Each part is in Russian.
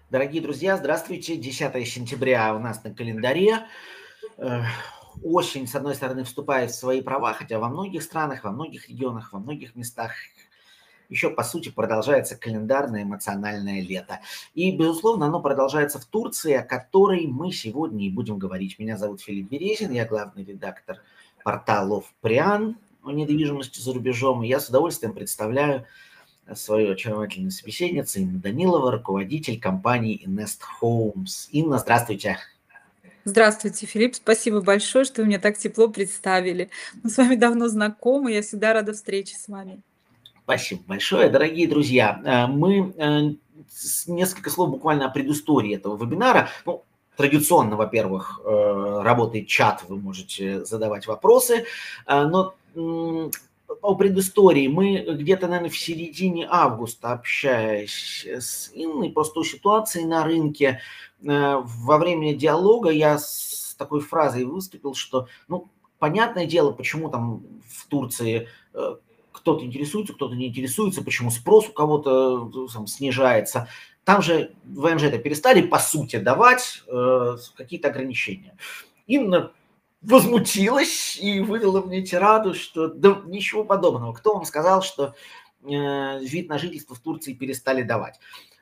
Дорогие друзья, здравствуйте. 10 сентября у нас на календаре. Э, Осень, с одной стороны, вступает в свои права, хотя во многих странах, во многих регионах, во многих местах еще, по сути, продолжается календарное эмоциональное лето. И, безусловно, оно продолжается в Турции, о которой мы сегодня и будем говорить. Меня зовут Филипп Березин, я главный редактор портала Prian о недвижимости за рубежом, и я с удовольствием представляю свою очаровательную собеседницу Инна Данилова, руководитель компании Nest Homes. Инна, здравствуйте. Здравствуйте, Филипп. Спасибо большое, что вы меня так тепло представили. Мы с вами давно знакомы, я всегда рада встрече с вами. Спасибо большое. Дорогие друзья, мы несколько слов буквально о предыстории этого вебинара. Ну, традиционно, во-первых, работает чат, вы можете задавать вопросы, но о предыстории. Мы где-то, наверное, в середине августа, общаясь с Инной, просто о ситуации на рынке, во время диалога я с такой фразой выступил, что, ну, понятное дело, почему там в Турции кто-то интересуется, кто-то не интересуется, почему спрос у кого-то там снижается. Там же ВНЖ-то перестали, по сути, давать какие-то ограничения. Инна возмутилась и выдала мне тираду, что да ничего подобного. Кто вам сказал, что вид на жительство в Турции перестали давать?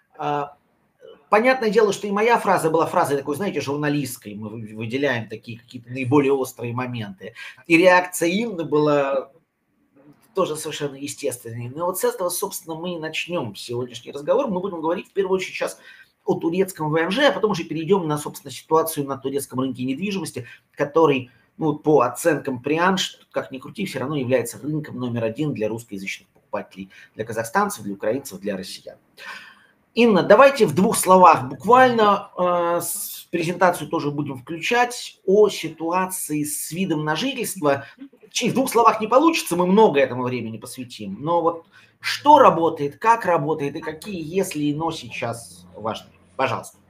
Понятное дело, что и моя фраза была фразой такой, знаете, журналистской. Мы выделяем такие какие-то наиболее острые моменты. И реакция Инны была тоже совершенно естественной. Но вот с этого, собственно, мы и начнем сегодняшний разговор. Мы будем говорить в первую очередь сейчас о турецком ВНЖ, а потом уже перейдем на, собственно, ситуацию на турецком рынке недвижимости, который, ну, по оценкам Prian, как ни крути, все равно является рынком номер один для русскоязычных покупателей, для казахстанцев, для украинцев, для россиян. Инна, давайте в двух словах буквально, презентацию тоже будем включать, о ситуации с видом на жительство. В двух словах не получится, мы много этому времени посвятим, но вот что работает, как работает и какие если и но сейчас важны. Пожалуйста.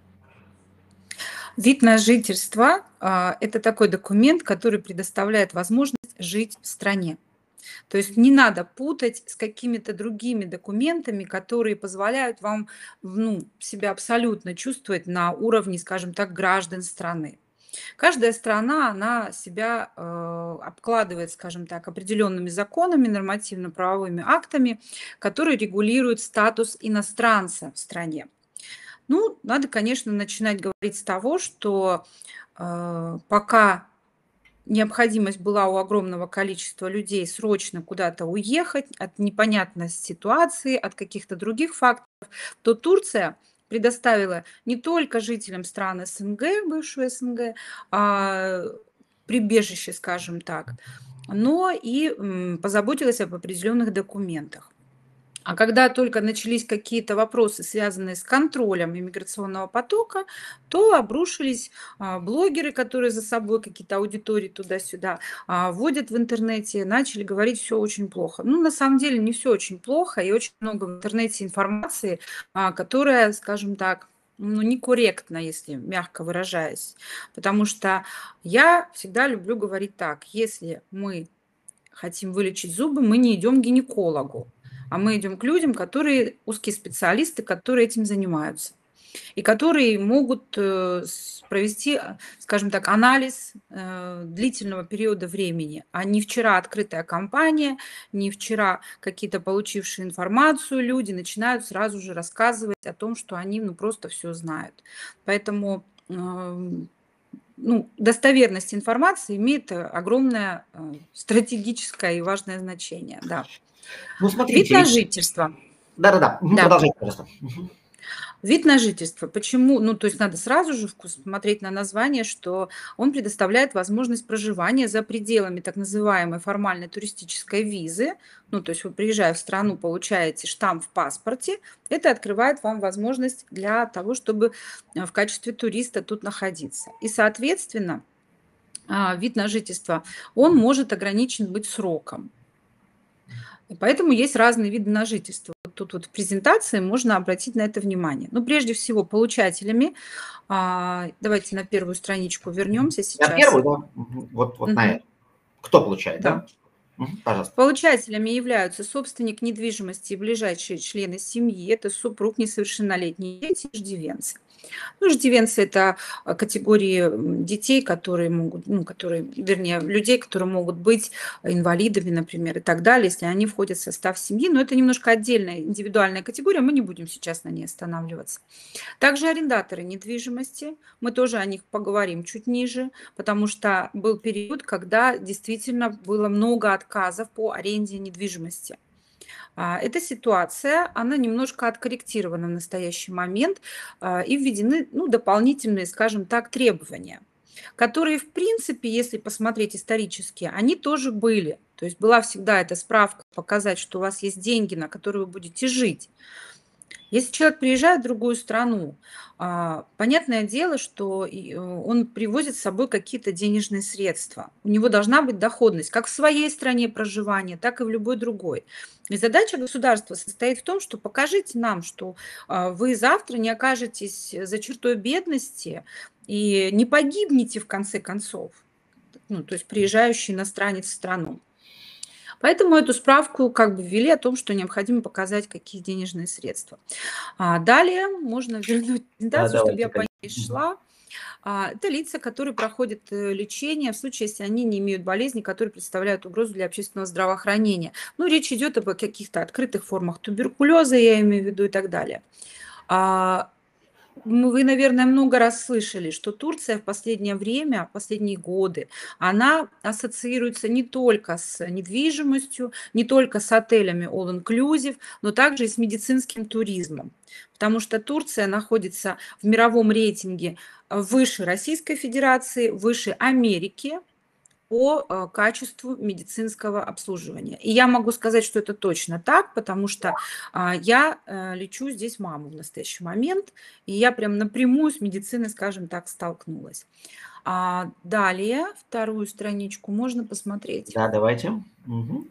Вид на жительство это такой документ, который предоставляет возможность жить в стране. То есть не надо путать с какими-то другими документами, которые позволяют вам себя абсолютно чувствовать на уровне, скажем так, граждан страны. Каждая страна, она себя обкладывает, скажем так, определенными законами, нормативно-правовыми актами, которые регулируют статус иностранца в стране. Ну, надо, конечно, начинать говорить с того, что пока необходимость была у огромного количества людей срочно куда-то уехать от непонятной ситуации, от каких-то других факторов, то Турция предоставила не только жителям стран СНГ, бывшую СНГ, прибежище, скажем так, но и позаботилась об определенных документах. А когда только начались какие-то вопросы, связанные с контролем иммиграционного потока, то обрушились блогеры, которые за собой какие-то аудитории туда-сюда вводят в интернете, начали говорить, все очень плохо. Ну, на самом деле, не все очень плохо, и очень много в интернете информации, которая, скажем так, некорректно, если мягко выражаясь. Потому что я всегда люблю говорить так: если мы хотим вылечить зубы, мы не идем к гинекологу, а мы идем к людям, которые узкие специалисты, которые этим занимаются и которые могут провести, скажем так, анализ длительного периода времени, а не вчера открытая компания, не вчера какие-то получившие информацию люди начинают сразу же рассказывать о том, что они просто все знают. Поэтому достоверность информации имеет огромное стратегическое и важное значение. Да. Ну, смотрите. Вид на жительство. Да. Продолжайте, пожалуйста. Вид на жительство. Почему? То есть надо сразу же смотреть на название, что он предоставляет возможность проживания за пределами так называемой формальной туристической визы. То есть вы, приезжая в страну, получаете штамп в паспорте. Это открывает вам возможность для того, чтобы в качестве туриста тут находиться. И, соответственно, вид на жительство, он может ограничен быть сроком. И поэтому есть разные виды на жительство. Тут в презентации можно обратить на это внимание. Прежде всего, получателями, давайте на первую страничку вернемся сейчас. На первую, да? Вот на эту. Кто получает, да? Пожалуйста. Получателями являются собственник недвижимости и ближайшие члены семьи, это супруг, несовершеннолетние дети, иждивенцы. Ну, иждивенцы – это категории детей, которые могут, ну, которые, вернее, людей, которые могут быть инвалидами, например, и так далее, если они входят в состав семьи. Но это немножко отдельная индивидуальная категория, мы не будем сейчас на ней останавливаться. Также арендаторы недвижимости, мы тоже о них поговорим чуть ниже, потому что был период, когда действительно было много отказов по аренде недвижимости. Эта ситуация, она немножко откорректирована в настоящий момент, и введены, ну, дополнительные, скажем так, требования, которые, в принципе, если посмотреть исторически, они тоже были. То есть была всегда эта справка показать, что у вас есть деньги, на которые вы будете жить. Если человек приезжает в другую страну, понятное дело, что он привозит с собой какие-то денежные средства. У него должна быть доходность как в своей стране проживания, так и в любой другой. И задача государства состоит в том, что покажите нам, что вы завтра не окажетесь за чертой бедности и не погибнете в конце концов, ну, то есть приезжающий иностранец в страну. Поэтому эту справку как бы ввели о том, что необходимо показать, какие денежные средства. Далее можно вернуть Да, презентацию, чтобы я давайте, по коллеги. ней шла. Это лица, которые проходят лечение в случае, если они не имеют болезни, которые представляют угрозу для общественного здравоохранения. Ну, речь идет об каких-то открытых формах туберкулеза, я имею в виду, и так далее. Вы, наверное, много раз слышали, что Турция в последнее время, в последние годы, она ассоциируется не только с недвижимостью, не только с отелями all-inclusive, но также и с медицинским туризмом. Потому что Турция находится в мировом рейтинге выше Российской Федерации, выше Америки по качеству медицинского обслуживания. И я могу сказать, что это точно так, потому что я лечу здесь маму в настоящий момент, и я прям напрямую с медициной, скажем так, столкнулась. Далее, вторую страничку можно посмотреть. Да, давайте. Мгм.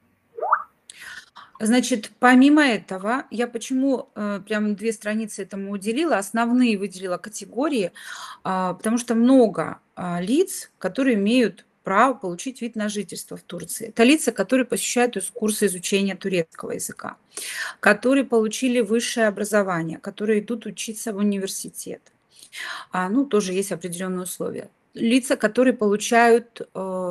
Значит, помимо этого, я почему прям 2 страницы этому уделила, основные выделила категории, потому что много лиц, которые имеют право получить вид на жительство в Турции. Это лица, которые посещают курсы изучения турецкого языка, которые получили высшее образование, которые идут учиться в университет. Ну, тоже есть определенные условия. Лица, которые получают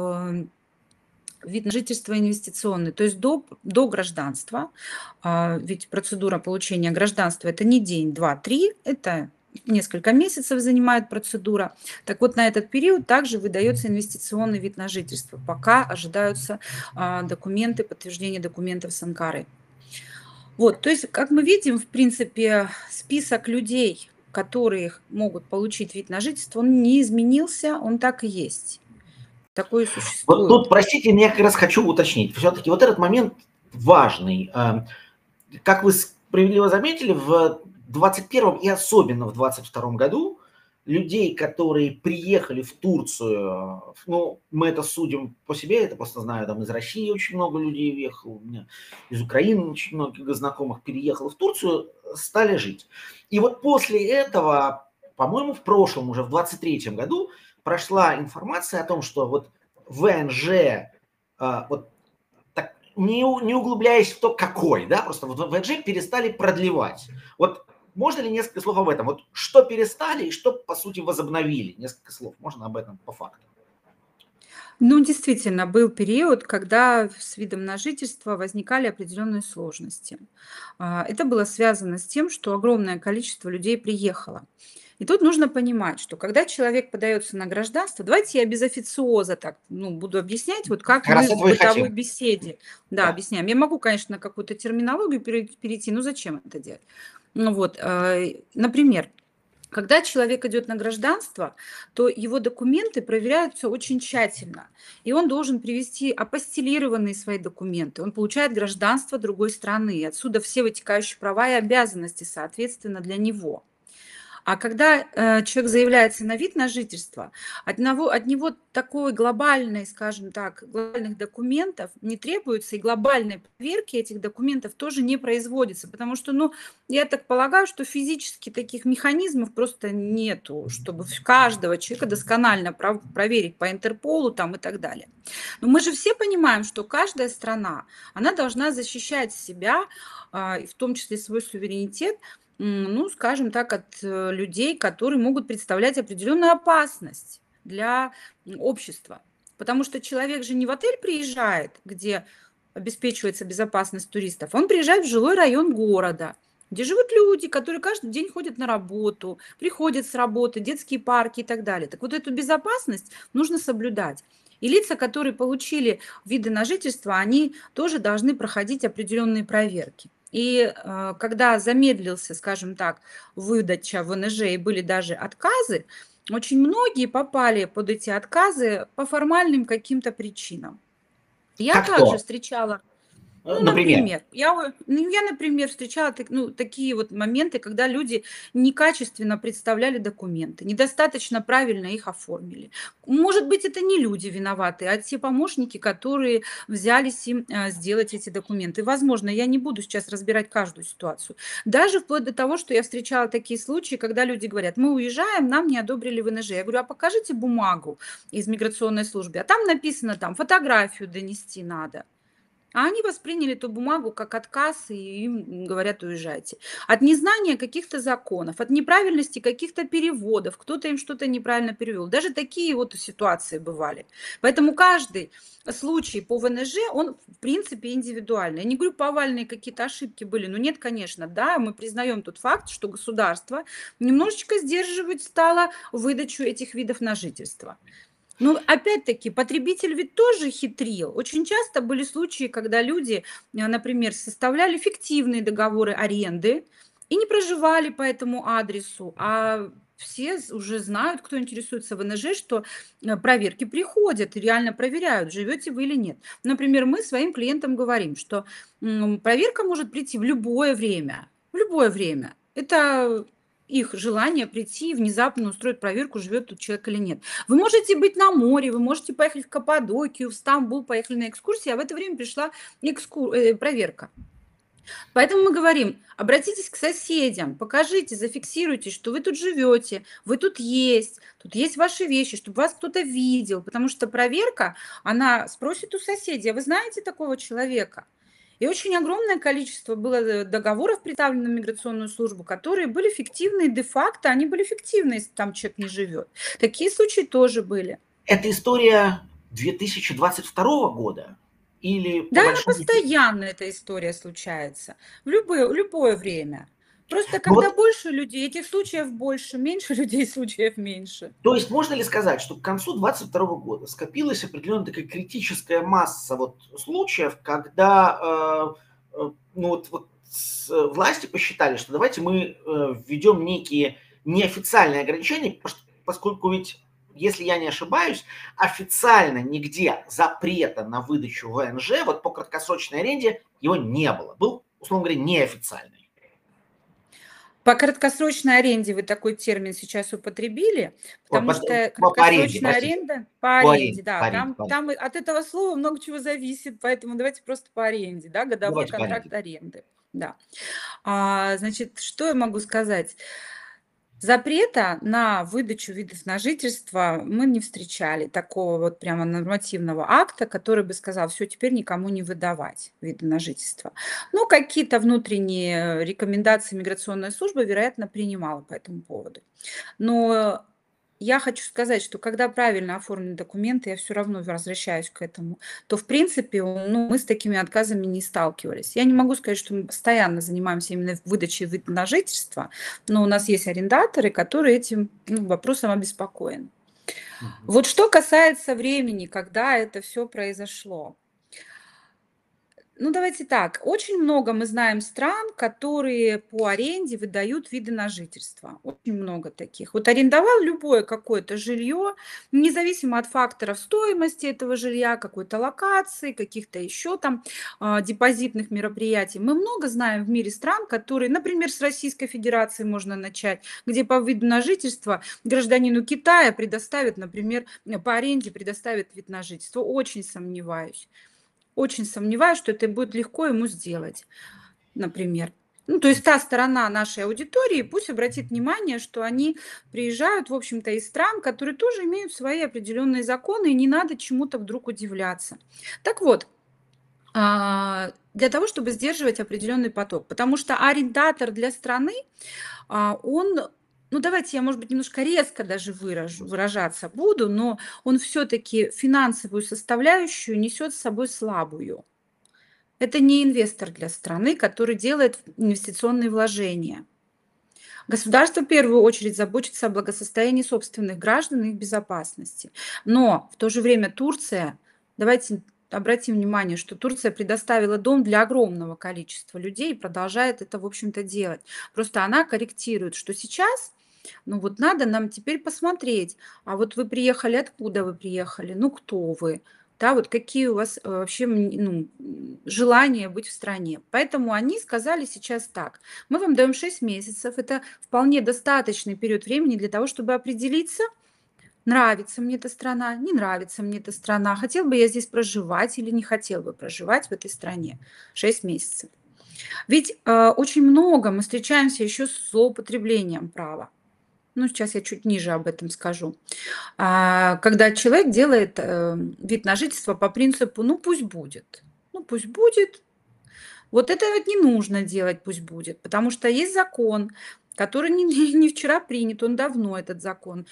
вид на жительство инвестиционный, то есть до гражданства, ведь процедура получения гражданства – это не день, два, три, это несколько месяцев занимает процедура. Так вот, на этот период также выдается инвестиционный вид на жительство, пока ожидаются документы, подтверждение документов с Анкары. Вот, то есть, как мы видим, в принципе, список людей, которые могут получить вид на жительство, он не изменился, он так и есть. Такое Вот существует. тут, простите, я как раз хочу уточнить. Все-таки вот этот момент важный. Как вы справедливо заметили, в 2021 и особенно в 2022 году людей, которые приехали в Турцию, ну, мы это судим по себе, я это просто знаю, там из России очень много людей уехало, у меня из Украины очень много знакомых переехало в Турцию, стали жить. И вот после этого, по-моему, в прошлом, уже в 2023 году, прошла информация о том, что вот ВНЖ, вот так, не углубляясь в то, какой, да, просто вот ВНЖ перестали продлевать. Вот можно ли несколько слов об этом? Вот что перестали и что, по сути, возобновили? Несколько слов. Можно об этом по факту? Ну, действительно, был период, когда с видом на жительство возникали определенные сложности. Это было связано с тем, что огромное количество людей приехало. И тут нужно понимать, что когда человек подается на гражданство, давайте я без официоза так, ну, буду объяснять, вот как Как раз мы в этого и бытовой хотим. беседе, да, Да. объясняем. Я могу, конечно, на какую-то терминологию перейти, но зачем это делать? Ну вот, например, когда человек идет на гражданство, то его документы проверяются очень тщательно. И он должен привести апостилированные свои документы. Он получает гражданство другой страны. И отсюда все вытекающие права и обязанности, соответственно, для него. А когда человек заявляется на вид на жительство, от него такой глобальной, скажем так, глобальных документов не требуется, и глобальной проверки этих документов тоже не производится, потому что, ну, я так полагаю, что физически таких механизмов просто нету, чтобы каждого человека досконально проверить по Интерполу там и так далее. Но мы же все понимаем, что каждая страна, она должна защищать себя, и в том числе свой суверенитет, ну, скажем так, от людей, которые могут представлять определенную опасность для общества. Потому что человек же не в отель приезжает, где обеспечивается безопасность туристов, он приезжает в жилой район города, где живут люди, которые каждый день ходят на работу, приходят с работы, детские парки и так далее. Так вот эту безопасность нужно соблюдать. И лица, которые получили виды на жительство, они тоже должны проходить определенные проверки. И когда замедлился, скажем так, выдача ВНЖ и были даже отказы, очень многие попали под эти отказы по формальным каким-то причинам. Я Как также то? встречала, Например. например, я, например, встречала такие вот моменты, когда люди некачественно представляли документы, недостаточно правильно их оформили. Может быть, это не люди виноваты, а те помощники, которые взялись им сделать эти документы. Возможно, я не буду сейчас разбирать каждую ситуацию. Даже вплоть до того, что я встречала такие случаи, когда люди говорят: мы уезжаем, нам не одобрили ВНЖ. Я говорю: а покажите бумагу из миграционной службы, а там написано, там фотографию донести надо. А они восприняли эту бумагу как отказ и им говорят: уезжайте. От незнания каких-то законов, от неправильности каких-то переводов, кто-то им что-то неправильно перевел. Даже такие вот ситуации бывали. Поэтому каждый случай по ВНЖ, он в принципе индивидуальный. Я не говорю, повальные какие-то ошибки были, но нет, конечно, да, мы признаем тот факт, что государство немножечко сдерживать стало выдачу этих видов на жительство. Ну, опять-таки, потребитель ведь тоже хитрил. Очень часто были случаи, когда люди, например, составляли фиктивные договоры аренды и не проживали по этому адресу, а все уже знают, кто интересуется ВНЖ, что проверки приходят и реально проверяют, живете вы или нет. Например, мы своим клиентам говорим, что проверка может прийти в любое время. В любое время. Это их желание прийти и внезапно устроить проверку, живет тут человек или нет. Вы можете быть на море, вы можете поехать в Каппадокию, в Стамбул, поехали на экскурсии, а в это время пришла проверка. Поэтому мы говорим: обратитесь к соседям, покажите, зафиксируйте, что вы тут живете, вы тут есть ваши вещи, чтобы вас кто-то видел, потому что проверка, она спросит у соседей: а вы знаете такого человека? И очень огромное количество было договоров, представленных в миграционную службу, которые были фиктивные де-факто, они были фиктивны, если там человек не живет. Такие случаи тоже были. Это история 2022 года или по Да, она большому счету? постоянно, эта история случается, в любое время. Просто Ну когда вот, больше людей, этих случаев больше, меньше людей, случаев меньше. то есть можно ли сказать, что к концу 2022 года скопилась определенная такая критическая масса вот случаев, когда ну власти посчитали, что давайте мы введем некие неофициальные ограничения, поскольку ведь, если я не ошибаюсь, официально нигде запрета на выдачу ВНЖ вот по краткосрочной аренде его не было. Был, условно говоря, неофициальный. По краткосрочной аренде вы такой термин сейчас употребили, потому что По аренде, краткосрочная простите. аренда по По аренде, аренде, да, по аренде, по аренде. там от этого слова много чего зависит, поэтому давайте просто по аренде, да, годовой Давайте по аренде. контракт аренды, да. Значит, что я могу сказать? Запрета на выдачу видов на жительство мы не встречали, такого вот прямо нормативного акта, который бы сказал: все, теперь никому не выдавать виды на жительство. Ну, какие-то внутренние рекомендации миграционная служба, вероятно, принимала по этому поводу. Но я хочу сказать, что когда правильно оформлены документы, я все равно возвращаюсь к этому, то, в принципе, ну, мы с такими отказами не сталкивались. Я не могу сказать, что мы постоянно занимаемся именно выдачей вида на жительство, но у нас есть арендаторы, которые этим вопросом обеспокоены. Вот что касается времени, когда это все произошло. Ну, давайте так. Очень много мы знаем стран, которые по аренде выдают виды на жительство. Очень много таких. Вот арендовал любое какое-то жилье, независимо от факторов стоимости этого жилья, какой-то локации, каких-то еще там депозитных мероприятий. Мы много знаем в мире стран, которые, например, с Российской Федерацией можно начать, где по виду на жительство гражданину Китая предоставят, например, по аренде предоставят вид на жительство. Очень сомневаюсь. Очень сомневаюсь, что это будет легко ему сделать, например. Ну, то есть та сторона нашей аудитории пусть обратит внимание, что они приезжают, в общем-то, из стран, которые тоже имеют свои определенные законы, и не надо чему-то вдруг удивляться. Так вот, Для того, чтобы сдерживать определенный поток. Потому что арендатор для страны, он, ну давайте я, может быть, немножко резко даже выражаться буду, но он все-таки финансовую составляющую несет с собой слабую. Это не инвестор для страны, который делает инвестиционные вложения. Государство в первую очередь заботится о благосостоянии собственных граждан и их безопасности. Но в то же время Турция, давайте обратим внимание, что Турция предоставила дом для огромного количества людей и продолжает это, в общем-то, делать. Просто она корректирует, что сейчас, ну вот надо нам теперь посмотреть, а вот вы приехали, откуда вы приехали, ну кто вы, да, вот какие у вас вообще желания быть в стране. Поэтому они сказали сейчас так: мы вам даем 6 месяцев, это вполне достаточный период времени для того, чтобы определиться, нравится мне эта страна, не нравится мне эта страна, хотел бы я здесь проживать или не хотел бы проживать в этой стране. 6 месяцев. Ведь очень много мы встречаемся еще с злоупотреблением права. Ну, сейчас я чуть ниже об этом скажу. Когда человек делает вид на жительство по принципу «ну пусть будет». Ну пусть будет. Вот это вот не нужно делать, пусть будет, потому что есть закон, который не вчера принят, он давно, этот закон.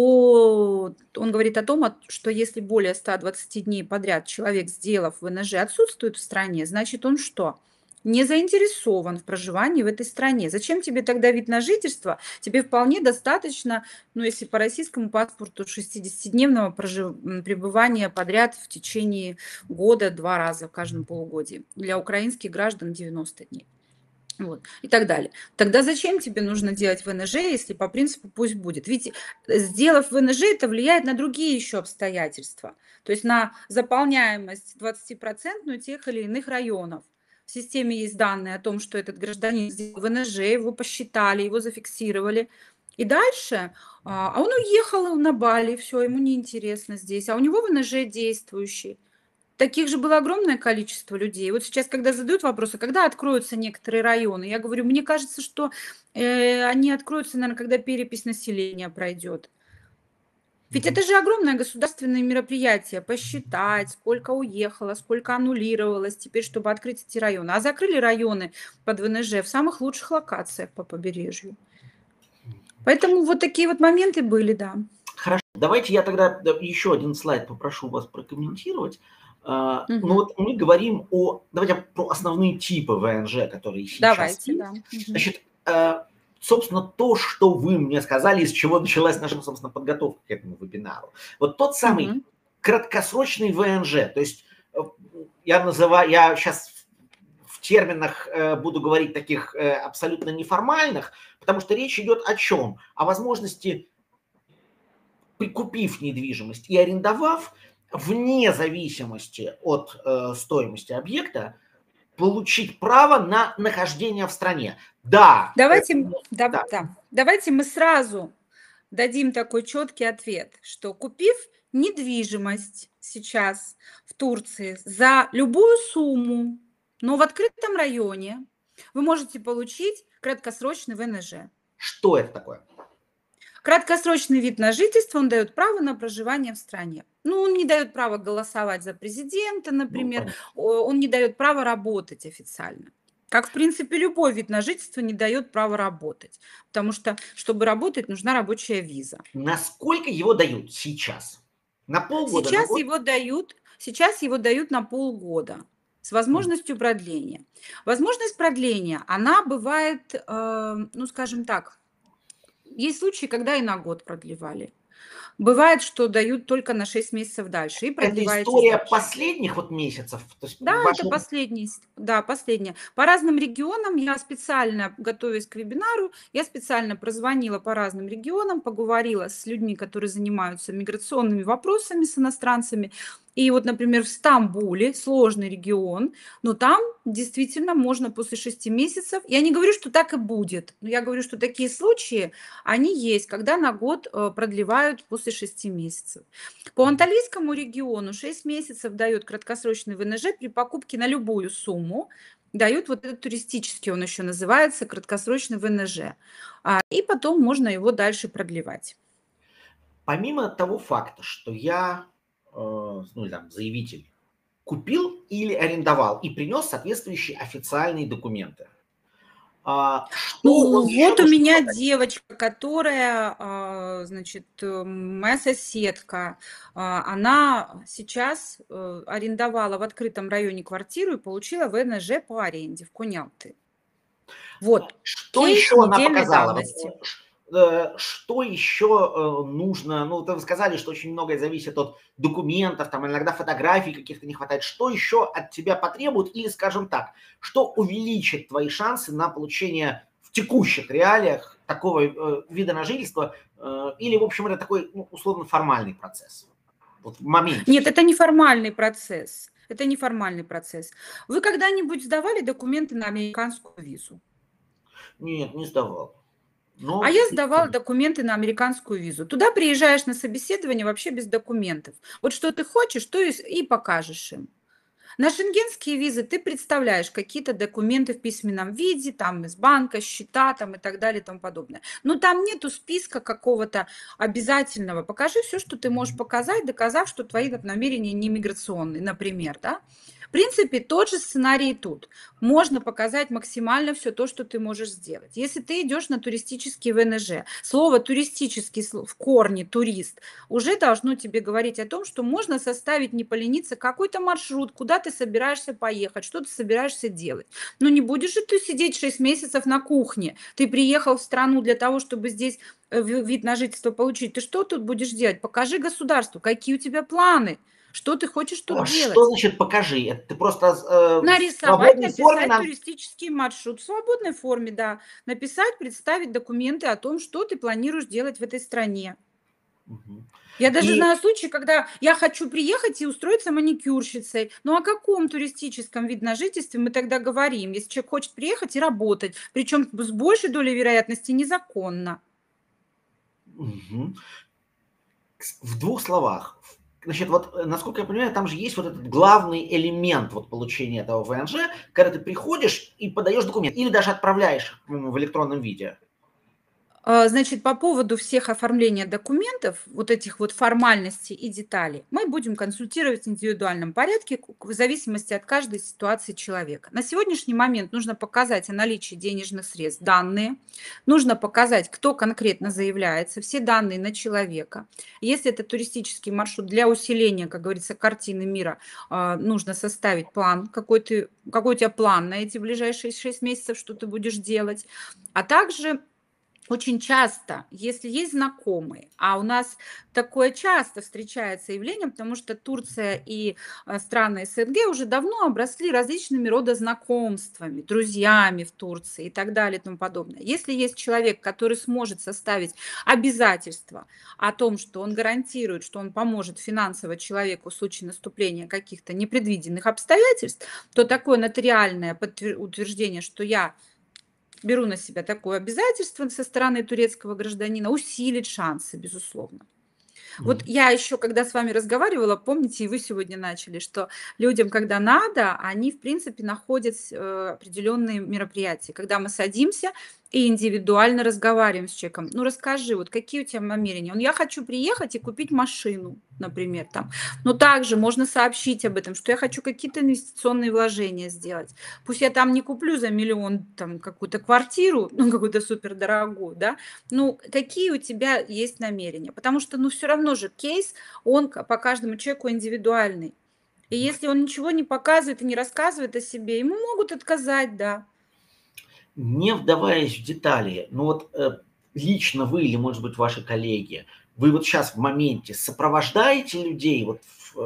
Он говорит о том, что если более 120 дней подряд человек, сделав ВНЖ, отсутствует в стране, значит он что? Не заинтересован в проживании в этой стране. Зачем тебе тогда вид на жительство? Тебе вполне достаточно, ну, если по российскому паспорту, 60-дневного пребывания подряд в течение года 2 раза в каждом полугодии. Для украинских граждан 90 дней. Вот, и так далее. Тогда зачем тебе нужно делать ВНЖ, если по принципу пусть будет? Ведь сделав ВНЖ, это влияет на другие еще обстоятельства. То есть на заполняемость 20% тех или иных районов. В системе есть данные о том, что этот гражданин сделал ВНЖ, его посчитали, его зафиксировали. И дальше, он уехал на Бали, все, ему неинтересно здесь, а у него ВНЖ действующий. Таких же было огромное количество людей. Вот сейчас, когда задают вопросы, когда откроются некоторые районы, я говорю, мне кажется, что они откроются, наверное, когда перепись населения пройдет. Ведь это же огромное государственное мероприятие, посчитать, сколько уехало, сколько аннулировалось теперь, чтобы открыть эти районы. А закрыли районы под ВНЖ в самых лучших локациях по побережью. Поэтому вот такие вот моменты были, да. Хорошо, давайте я тогда еще один слайд попрошу вас прокомментировать. Ну вот мы говорим давайте про основные типы ВНЖ, которые сейчас Давайте, есть. да. Значит, собственно, то, что вы мне сказали, из чего началась наша, собственно, подготовка к этому вебинару. Вот тот самый краткосрочный ВНЖ, то есть я сейчас в терминах буду говорить таких абсолютно неформальных, потому что речь идет о чем? О возможности, прикупив недвижимость и арендовав, вне зависимости от стоимости объекта, получить право на нахождение в стране. Да. Давайте мы сразу дадим такой четкий ответ, что купив недвижимость сейчас в Турции за любую сумму, но в открытом районе, вы можете получить краткосрочный ВНЖ. Что это такое? Краткосрочный вид на жительство, он дает право на проживание в стране. Ну, он не дает права голосовать за президента, например, он не дает права работать официально. Как, в принципе, любой вид на жительство не дает права работать. Потому что, чтобы работать, нужна рабочая виза. Насколько его дают сейчас? На полгода? Сейчас его дают на полгода с возможностью продления. Возможность продления, она бывает, ну, скажем так, есть случаи, когда и на год продлевали. Бывает, что дают только на 6 месяцев дальше. И это история последних вот месяцев? То есть да, это последняя. По разным регионам я специально, готовясь к вебинару, я специально прозвонила по разным регионам, поговорила с людьми, которые занимаются миграционными вопросами с иностранцами. И вот, например, в Стамбуле, сложный регион, но там действительно можно после 6 месяцев, я не говорю, что так и будет, но я говорю, что такие случаи, они есть, когда на год продлевают после 6 месяцев. По Анталийскому региону 6 месяцев дают краткосрочный ВНЖ при покупке на любую сумму, дают вот этот туристический, он еще называется, краткосрочный ВНЖ. И потом можно его дальше продлевать. Помимо того факта, что я, заявитель, купил или арендовал и принес соответствующие официальные документы. Что Ну, он еще вот у должен меня показать? девочка, которая, значит, моя соседка, она сейчас арендовала в открытом районе квартиру и получила ВНЖ по аренде в Кунялты. Вот, Что кейс еще она недельной показала? давности. Что еще нужно? Ну, вы сказали, что очень многое зависит от документов, там иногда фотографий каких-то не хватает. Что еще от тебя потребуют? Или, скажем так, что увеличит твои шансы на получение в текущих реалиях такого вида на жительство? Или, в общем, это такой условно формальный процесс? Вот в моменте. Нет, это неформальный процесс. Это неформальный процесс. Вы когда-нибудь сдавали документы на американскую визу? Нет, не сдавал. А Но я сдавала документы на американскую визу. Туда приезжаешь на собеседование вообще без документов. Вот что ты хочешь, то и покажешь им. На шенгенские визы ты представляешь какие-то документы в письменном виде, там из банка, счета там и так далее и тому подобное. Но там нету списка какого-то обязательного. Покажи все, что ты можешь показать, доказав, что твои намерения не миграционные, например, да. В принципе, тот же сценарий и тут. Можно показать максимально все то, что ты можешь сделать. Если ты идешь на туристический ВНЖ, слово туристический в корне турист уже должно тебе говорить о том, что можно составить, не полениться, какой-то маршрут, куда ты собираешься поехать, что ты собираешься делать. Но не будешь же ты сидеть 6 месяцев на кухне. Ты приехал в страну для того, чтобы здесь вид на жительство получить. Ты что тут будешь делать? Покажи государству, какие у тебя планы, что ты хочешь тут что делать. значит покажи? Это ты просто в Нарисовать, свободной форме написать нам. туристический маршрут в свободной форме, да. Написать, представить документы о том, что ты планируешь делать в этой стране. Мгм. Я даже И знаю случаи, когда я хочу приехать и устроиться маникюрщицей. Ну о каком туристическом виде на жительстве мы тогда говорим, если человек хочет приехать и работать, причем с большей долей вероятности незаконно? мгм. В двух словах. Значит, вот, насколько я понимаю, там же есть вот этот главный элемент вот получения этого ВНЖ, когда ты приходишь и подаешь документ, или даже отправляешь их, в электронном виде. Значит, по поводу всех оформления документов, вот этих вот формальностей и деталей, мы будем консультировать в индивидуальном порядке в зависимости от каждой ситуации человека. На сегодняшний момент нужно показать о наличии денежных средств, данные, нужно показать, кто конкретно заявляется, все данные на человека. Если это туристический маршрут, для усиления, как говорится, картины мира, нужно составить план, какой у тебя план на эти ближайшие 6 месяцев, что ты будешь делать, а также очень часто, если есть знакомые, а у нас такое часто встречается явление, потому что Турция и страны СНГ уже давно обросли различными рода знакомствами, друзьями в Турции и так далее и тому подобное. Если есть человек, который сможет составить обязательства о том, что он гарантирует, что он поможет финансово человеку в случае наступления каких-то непредвиденных обстоятельств, то такое нотариальное утверждение, что я беру на себя такое обязательство со стороны турецкого гражданина, усилит шансы, безусловно. Вот Мгм. я еще, когда с вами разговаривала, помните, и вы сегодня начали, что людям, когда надо, они, в принципе, находят определенные мероприятия. Когда мы садимся и индивидуально разговариваем с человеком. Ну, расскажи, вот какие у тебя намерения? Я хочу приехать и купить машину, например, там. Но также можно сообщить об этом, что я хочу какие-то инвестиционные вложения сделать. Пусть я там не куплю за миллион там какую-то квартиру, ну, какую-то супердорогую, да, ну, какие у тебя есть намерения? Потому что, ну, все равно же кейс, он по каждому человеку индивидуальный. И если он ничего не показывает и не рассказывает о себе, ему могут отказать, да. Не вдаваясь в детали, ну вот лично вы или, может быть, ваши коллеги, вы вот сейчас в моменте сопровождаете людей, вот,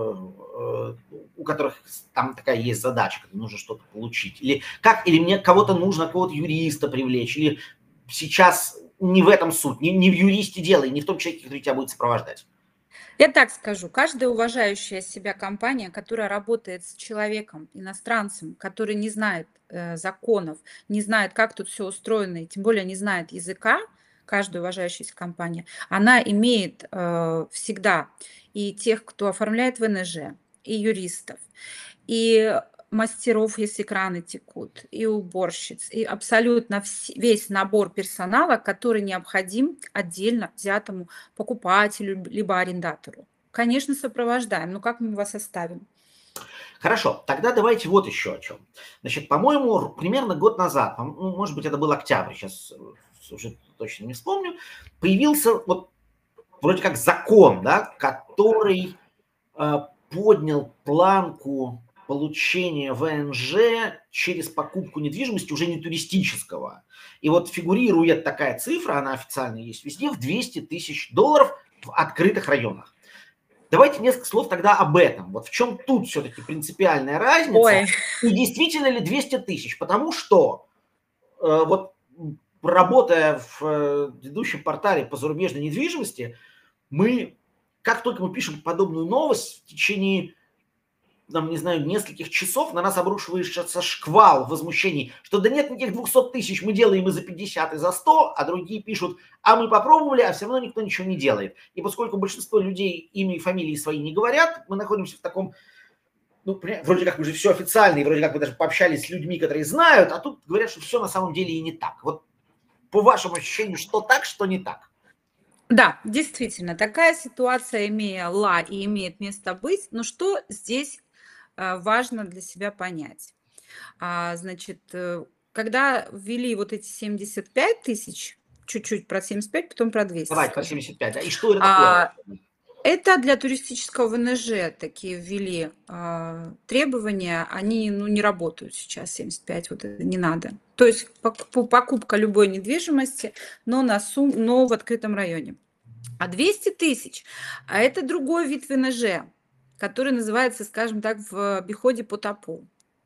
у которых там такая есть задача, когда нужно что-то получить? Или как? Или мне кого-то нужно, какого-то юриста привлечь? Или сейчас не в этом суть, не в юристе дело, и не в том человеке, который тебя будет сопровождать? Я так скажу, каждая уважающая себя компания, которая работает с человеком, иностранцем, который не знает законов, не знает, как тут все устроено, и тем более не знает языка, каждая уважающаяся компания, она имеет всегда и тех, кто оформляет ВНЖ, и юристов, и мастеров, если краны текут, и уборщиц, и абсолютно весь набор персонала, который необходим отдельно взятому покупателю либо арендатору. Конечно, сопровождаем. Но как мы вас оставим? Хорошо, тогда давайте вот еще о чем. Значит, по-моему, примерно год назад, ну, может быть, это был октябрь, сейчас уже точно не вспомню, появился вот вроде как закон, да, который поднял планку получения ВНЖ через покупку недвижимости уже не туристического. И вот фигурирует такая цифра, она официально есть везде, в $200 тысяч в открытых районах. Давайте несколько слов тогда об этом. Вот в чем тут все-таки принципиальная разница? Ой. И действительно ли 200 тысяч? Потому что вот работая в ведущем портале по зарубежной недвижимости, мы, как только мы пишем подобную новость, в течение, там, не знаю, нескольких часов на нас обрушивается шквал возмущений, что да нет никаких 200 тысяч, мы делаем и за 50, и за 100, а другие пишут, а мы попробовали, а все равно никто ничего не делает. И поскольку большинство людей имя и фамилии свои не говорят, мы находимся в таком, ну, вроде как уже все официально, и вроде как мы даже пообщались с людьми, которые знают, а тут говорят, что все на самом деле и не так. Вот по вашему ощущению, что так, что не так? Да, действительно, такая ситуация имела и имеет место быть. Но что здесь важно для себя понять? Значит, когда ввели вот эти 75 тысяч, чуть-чуть про 75, потом про 200 Давайте по скажу. 75, да, и что это такое? Это для туристического ВНЖ такие ввели требования, они не работают сейчас, 75, вот это не надо. То есть покупка любой недвижимости, но в открытом районе. А 200 тысяч, это другой вид ВНЖ, который называется, скажем так, в обиходе по ТАПУ.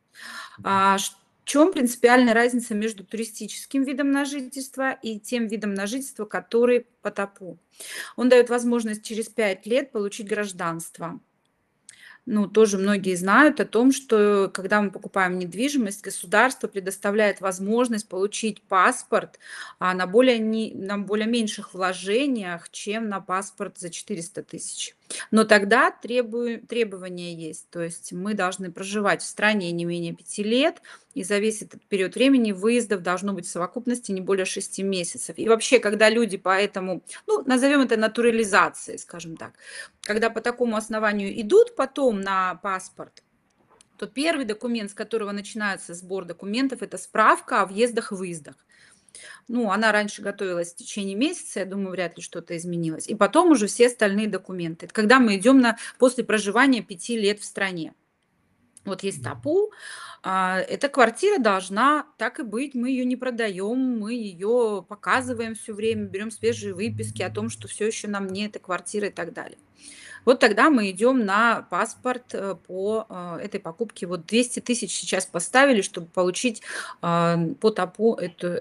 В чем принципиальная разница между туристическим видом на жительство и тем видом на жительство, который по ТАПУ? Он дает возможность через 5 лет получить гражданство. Ну, тоже многие знают о том, что когда мы покупаем недвижимость, государство предоставляет возможность получить паспорт на более меньших вложениях, чем на паспорт за 400 тысяч. Но тогда требования есть, то есть мы должны проживать в стране не менее 5 лет, и за весь этот период времени выездов должно быть в совокупности не более 6 месяцев. И вообще, когда люди по этому, назовем это натурализацией, скажем так, когда по такому основанию идут потом на паспорт, то первый документ, с которого начинается сбор документов, это справка о въездах и выездах. Она раньше готовилась в течение месяца, я думаю, вряд ли что-то изменилось. И потом уже все остальные документы. Это когда мы идем после проживания 5 лет в стране. Вот есть ТАПУ, эта квартира должна так и быть, мы ее не продаем, мы ее показываем все время, берем свежие выписки о том, что все еще на мне эта квартира и так далее. Вот тогда мы идем на паспорт по этой покупке. Вот 200 тысяч сейчас поставили, чтобы получить по ТАПУ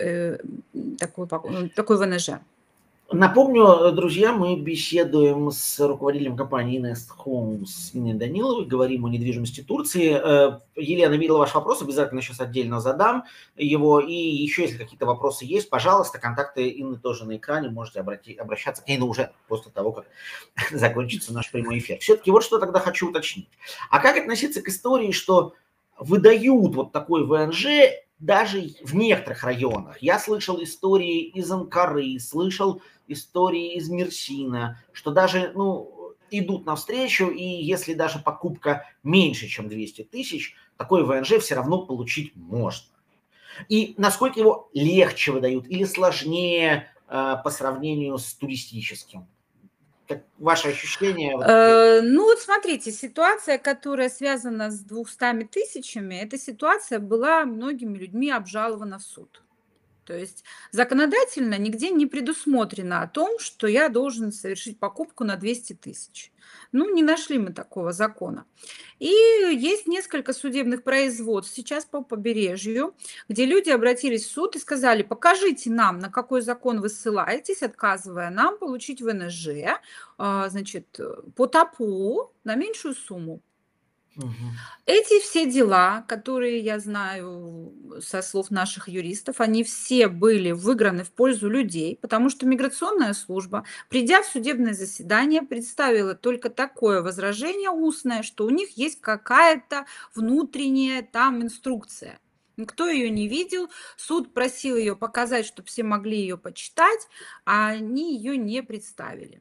такой ВНЖ. Напомню, друзья, мы беседуем с руководителем компании Nest Homes Иной Даниловой, говорим о недвижимости Турции. Елена, видела ваш вопрос, обязательно сейчас отдельно задам его. И еще, если какие-то вопросы есть, пожалуйста, контакты Инны тоже на экране, можете обращаться к ней, но уже после того, как закончится наш прямой эфир. Все-таки вот что тогда хочу уточнить. А как относиться к истории, что выдают вот такой ВНЖ даже в некоторых районах? Я слышал истории из Анкары, слышал истории из Мерсина, что даже идут навстречу, и если даже покупка меньше, чем 200 тысяч, такой ВНЖ все равно получить можно. И насколько его легче выдают или сложнее по сравнению с туристическим? Как ваше ощущение? Вот смотрите, ситуация, которая связана с 200 тысячами, эта ситуация была многими людьми обжалована в суд. То есть законодательно нигде не предусмотрено о том, что я должен совершить покупку на 200 тысяч. Не нашли мы такого закона. И есть несколько судебных производств сейчас по побережью, где люди обратились в суд и сказали, покажите нам, на какой закон вы ссылаетесь, отказывая нам получить ВНЖ, по ТАПУ на меньшую сумму. Эти все дела, которые я знаю со слов наших юристов, они все были выиграны в пользу людей, потому что миграционная служба, придя в судебное заседание, представила только такое возражение устное, что у них есть какая-то внутренняя там инструкция. Никто ее не видел, суд просил ее показать, чтобы все могли ее почитать, а они ее не представили.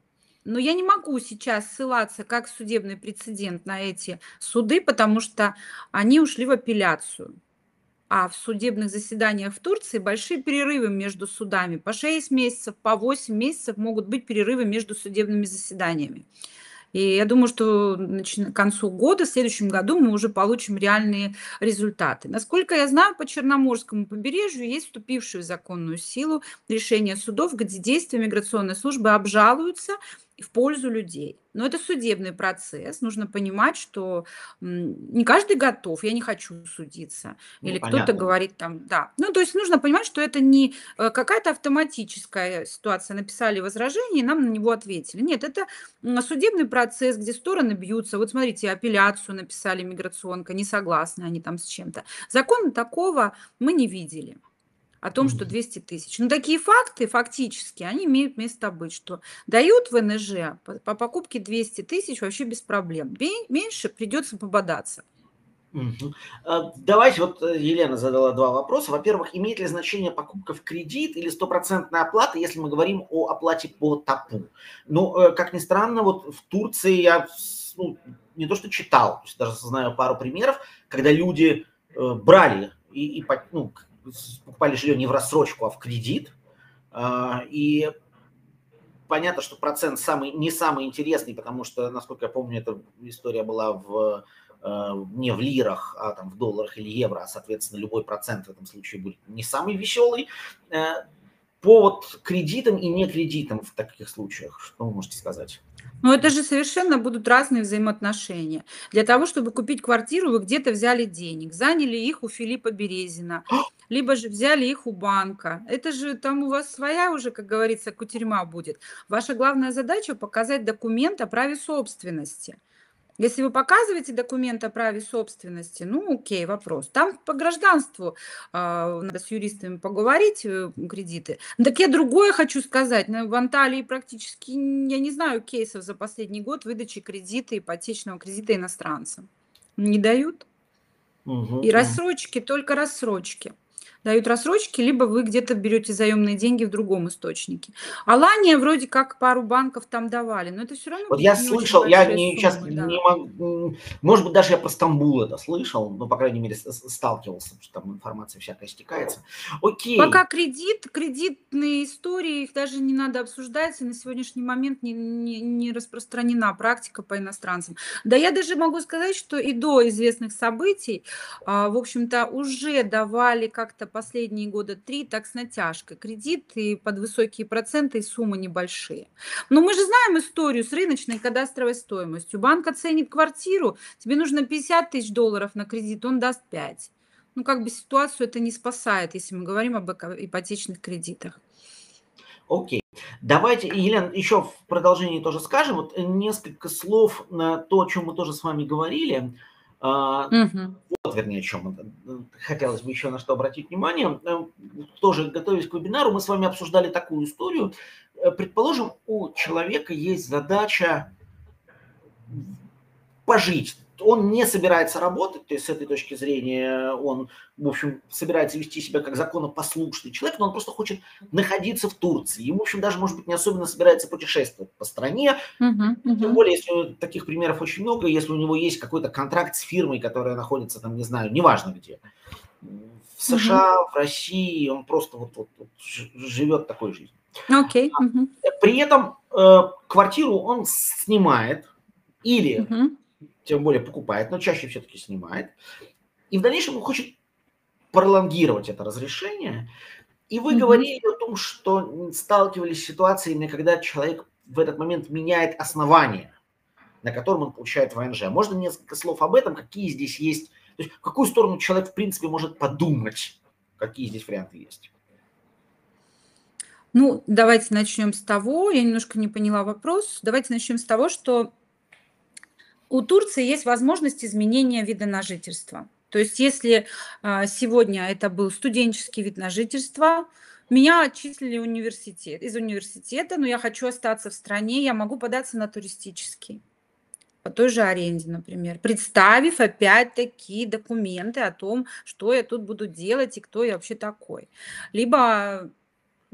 Но я не могу сейчас ссылаться как судебный прецедент на эти суды, потому что они ушли в апелляцию. А в судебных заседаниях в Турции большие перерывы между судами. По 6 месяцев, по 8 месяцев могут быть перерывы между судебными заседаниями. И я думаю, что к концу года, в следующем году мы уже получим реальные результаты. Насколько я знаю, по Черноморскому побережью есть вступившие в законную силу решения судов, где действия миграционной службы обжалуются в пользу людей. Но это судебный процесс. Нужно понимать, что не каждый готов. Я не хочу судиться. Ну, Или кто-то понятно. говорит там, да. Ну, то есть нужно понимать, что это не какая-то автоматическая ситуация. Написали возражение, и нам на него ответили. Нет, это судебный процесс, где стороны бьются. Вот смотрите, апелляцию написали миграционка, не согласны они там с чем-то. Закона такого мы не видели о том, что 200 тысяч. Но такие факты, фактически, они имеют место быть, что дают ВНЖ по покупке 200 тысяч вообще без проблем. Меньше придется пободаться. Мгм. Давайте, вот Елена задала два вопроса. Во-первых, имеет ли значение покупка в кредит или стопроцентная оплата, если мы говорим о оплате по ТАПу? Ну, как ни странно, вот в Турции я ну, не то что читал, то есть даже знаю пару примеров, когда люди брали и ну, покупали жилье не в рассрочку, а в кредит. И понятно, что процент не самый интересный, потому что, насколько я помню, эта история была не в лирах, а там в долларах или евро, а, соответственно, любой процент в этом случае будет не самый веселый. По вот кредитам и не кредитам в таких случаях, что вы можете сказать? Но это же совершенно будут разные взаимоотношения. Для того, чтобы купить квартиру, вы где-то взяли денег, заняли их у Филиппа Березина, либо же взяли их у банка. Это же там у вас своя уже, как говорится, кутерьма будет. Ваша главная задача – показать документ о праве собственности. Если вы показываете документ о праве собственности, ну окей, вопрос. Там по гражданству надо с юристами поговорить, кредиты. Так я другое хочу сказать. В Анталии практически, я не знаю кейсов за последний год выдачи кредита, ипотечного кредита иностранцам. Не дают. И Мгм. рассрочки, только рассрочки. Дают рассрочки, либо вы где-то берете заемные деньги в другом источнике. Алания вроде как пару банков там давали, но это все равно Вот я будут не очень слышал, я большие не, сейчас суммы, не да. могу, может быть, даже я про Стамбул это слышал, но, по крайней мере, сталкивался, потому что там информация всякая стекается. Окей. Пока кредитные истории, их даже не надо обсуждать, и на сегодняшний момент не распространена практика по иностранцам. Да я даже могу сказать, что и до известных событий, в общем-то, уже давали как-то последние года 3 так с натяжкой кредиты под высокие проценты и суммы небольшие. Но мы же знаем историю с рыночной кадастровой стоимостью. Банк оценит квартиру, тебе нужно 50 тысяч долларов на кредит, он даст 5. Ну, как бы ситуацию это не спасает, если мы говорим об ипотечных кредитах. Окей. Давайте, Елена, еще в продолжении тоже скажем. Вот несколько слов на то, о чем мы тоже с вами говорили. Мгм. Вот, вернее, о чем хотелось бы еще на что обратить внимание. Тоже, готовясь к вебинару, мы с вами обсуждали такую историю. Предположим, у человека есть задача пожить. Он не собирается работать, то есть с этой точки зрения он, в общем, собирается вести себя как законопослушный человек, но он просто хочет находиться в Турции. Ему, в общем, даже, может быть, не особенно собирается путешествовать по стране. Мгм. Тем Мгм. более, если таких примеров очень много, если у него есть какой-то контракт с фирмой, которая находится там, не знаю, неважно где, в Мгм. США, в России, он просто вот живет такой жизнью. Окей. Мгм. При этом квартиру он снимает или Мгм. тем более покупает, но чаще все-таки снимает. И в дальнейшем он хочет пролонгировать это разрешение. И вы Мгм. говорили о том, что сталкивались с ситуациями, когда человек в этот момент меняет основание, на котором он получает ВНЖ. Можно несколько слов об этом, какие здесь есть, то есть в какую сторону человек в принципе может подумать, какие здесь варианты есть. Ну, давайте начнем с того, я немножко не поняла вопрос. Давайте начнем с того, что у Турции есть возможность изменения вида на жительство. То есть если сегодня это был студенческий вид на жительство, меня отчислили из университета, но я хочу остаться в стране, я могу податься на туристический. По той же аренде, например, представив опять-таки документы о том, что я тут буду делать и кто я вообще такой. Либо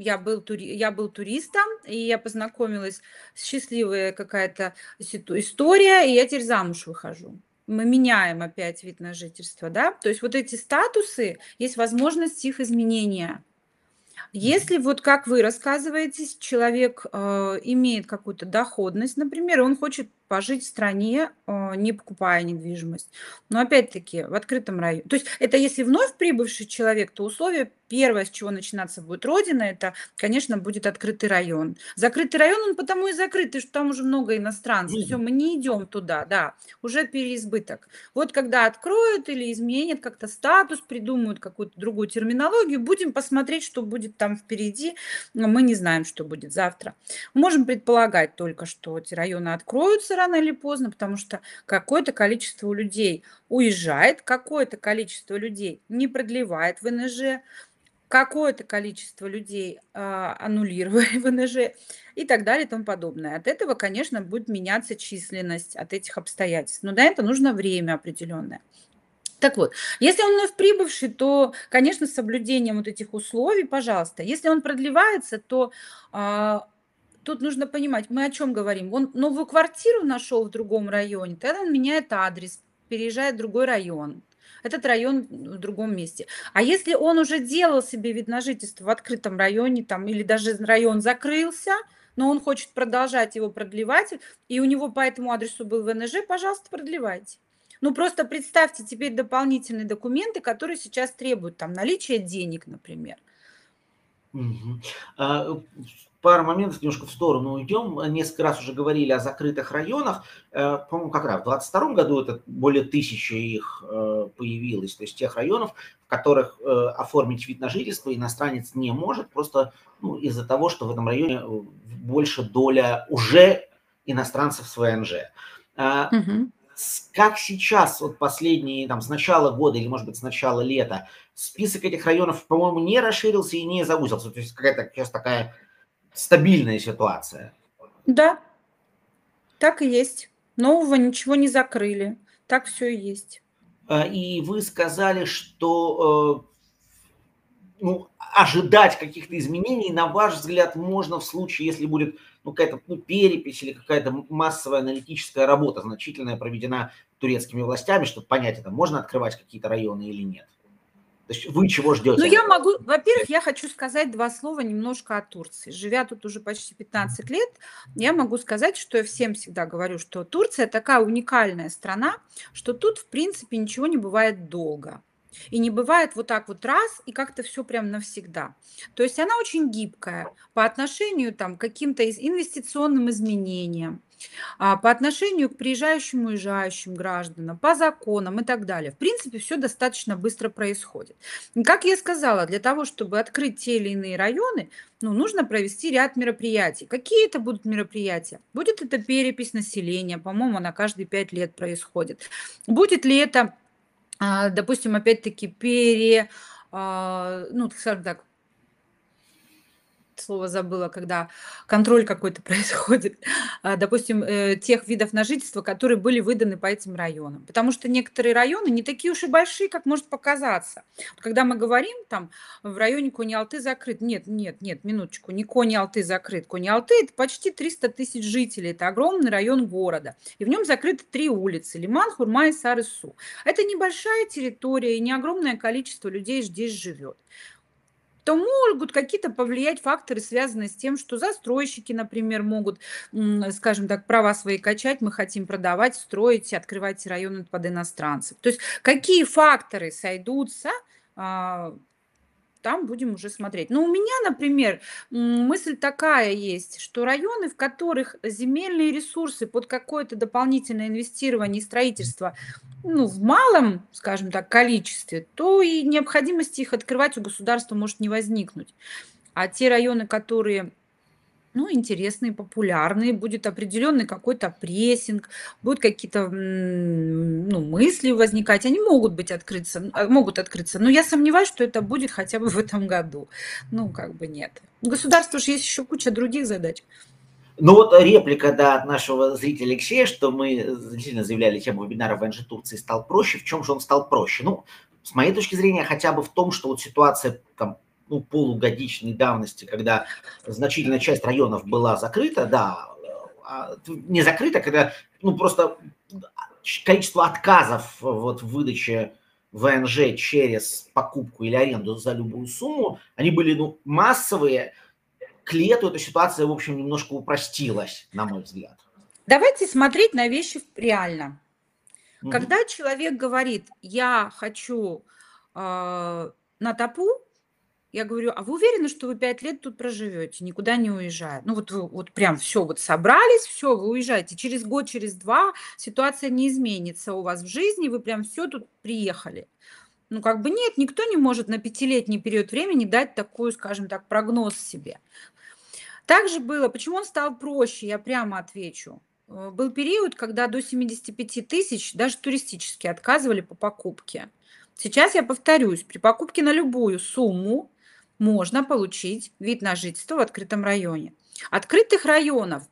я был туристом, и я познакомилась, счастливая какая-то история, и я теперь замуж выхожу. Мы меняем опять вид на жительство, да. То есть вот эти статусы, есть возможность их изменения. Если вот как вы рассказываете, человек, имеет какую-то доходность, например, и он хочет пожить в стране, не покупая недвижимость. Но опять-таки в открытом районе. То есть это если вновь прибывший человек, то условие первое, с чего начинаться будет родина, это, конечно, будет открытый район. Закрытый район, он потому и закрытый, что там уже много иностранцев. Все, мы не идем туда, да, уже переизбыток. Вот когда откроют или изменят как-то статус, придумают какую-то другую терминологию, будем посмотреть, что будет там впереди. Но мы не знаем, что будет завтра. Можем предполагать только, что эти районы откроются рано или поздно, потому что какое-то количество людей уезжает, какое-то количество людей не продлевает ВНЖ, какое-то количество людей аннулировали ВНЖ и так далее и тому подобное. От этого, конечно, будет меняться численность от этих обстоятельств. Но для этого нужно время определенное. Так вот, если он вновь прибывший, то, конечно, с соблюдением вот этих условий, пожалуйста. Если он продлевается, то тут нужно понимать, мы о чем говорим. Он новую квартиру нашел в другом районе, тогда он меняет адрес, переезжает в другой район. Этот район в другом месте. А если он уже делал себе вид на жительство в открытом районе, там, или даже район закрылся, но он хочет продолжать его продлевать, и у него по этому адресу был ВНЖ, пожалуйста, продлевайте. Ну, просто представьте теперь дополнительные документы, которые сейчас требуют, там, наличие денег, например. Пару моментов немножко в сторону уйдем. Несколько раз уже говорили о закрытых районах. По-моему, как раз в 2022 году это более 1000 их появилось. То есть тех районов, в которых оформить вид на жительство иностранец не может, просто из-за того, что в этом районе больше доля уже иностранцев с ВНЖ. Как сейчас, вот последние, там, с начала года или, может быть, с начала лета, список этих районов, по-моему, не расширился и не заузился. То есть какая-то сейчас такая стабильная ситуация. Да, так и есть. Нового ничего не закрыли. Так все и есть. И вы сказали, что ожидать каких-то изменений, на ваш взгляд, можно в случае, если будет какая-то перепись или какая-то массовая аналитическая работа, значительная, проведена турецкими властями, чтобы понять, это можно открывать какие-то районы или нет. То есть вы чего ждете? Во-первых, я хочу сказать 2 слова немножко о Турции. Живя тут уже почти 15 лет, я могу сказать, что я всем всегда говорю, что Турция такая уникальная страна, что тут, в принципе, ничего не бывает долго. И не бывает вот так вот раз, и как-то все прям навсегда. То есть она очень гибкая по отношению там, к каким-то инвестиционным изменениям, по отношению к приезжающим, уезжающим гражданам, по законам и так далее. В принципе, все достаточно быстро происходит. И как я сказала, для того, чтобы открыть те или иные районы, нужно провести ряд мероприятий. Какие это будут мероприятия? Будет это перепись населения, по-моему, она каждые 5 лет происходит. Будет ли это, допустим, опять-таки скажем так, слово забыла, когда контроль какой-то происходит, допустим, тех видов на жительство, которые были выданы по этим районам. Потому что некоторые районы не такие уж и большие, как может показаться. Когда мы говорим, там, в районе Кони-Алты закрыт. Нет, минуточку, не Кони-Алты закрыт. Кони-Алты – это почти 300 тысяч жителей. Это огромный район города. И в нем закрыты 3 улицы – Лиман, Хурма и Сары-Су. Это небольшая территория, и не огромное количество людей здесь живет. То могут какие-то повлиять факторы, связанные с тем, что застройщики, например, могут, скажем так, права свои качать, мы хотим продавать, строить, открывать районы под иностранцев. То есть какие факторы сойдутся, там будем уже смотреть. Но у меня, например, мысль такая есть, что районы, в которых земельные ресурсы под какое-то дополнительное инвестирование и строительство в малом, скажем так, количестве, то и необходимости их открывать у государства может не возникнуть. А те районы, которые интересные, популярные, будет определенный какой-то прессинг, будут какие-то мысли возникать, они могут открыться, но я сомневаюсь, что это будет хотя бы в этом году. Нет. У государства же есть еще куча других задач. Реплика, от нашего зрителя Алексея, что мы действительно заявляли, тему вебинара ВНЖ Турции стал проще. В чем же он стал проще? С моей точки зрения, хотя бы в том, что ситуация там ну, полугодичной давности, когда значительная часть районов была закрыта, да, не закрыта, когда, ну, просто количество отказов вот, в выдаче ВНЖ через покупку или аренду за любую сумму, они были, ну, массовые. К лету эта ситуация, в общем, немножко упростилась, на мой взгляд. Давайте смотреть на вещи реально. Угу. Когда человек говорит, я хочу на ТАПУ, я говорю, а вы уверены, что вы 5 лет тут проживете, никуда не уезжая? Ну вот прям все, вот собрались, все, вы уезжаете. Через год, через 2 ситуация не изменится у вас в жизни, вы прям все тут приехали. Ну как бы нет, никто не может на 5-летний период времени дать такую, скажем так, прогноз себе. Также было, почему он стал проще, я прямо отвечу. Был период, когда до 75 тысяч даже туристически отказывали по покупке. Сейчас я повторюсь, при покупке на любую сумму можно получить вид на жительство в открытом районе. Открытых районов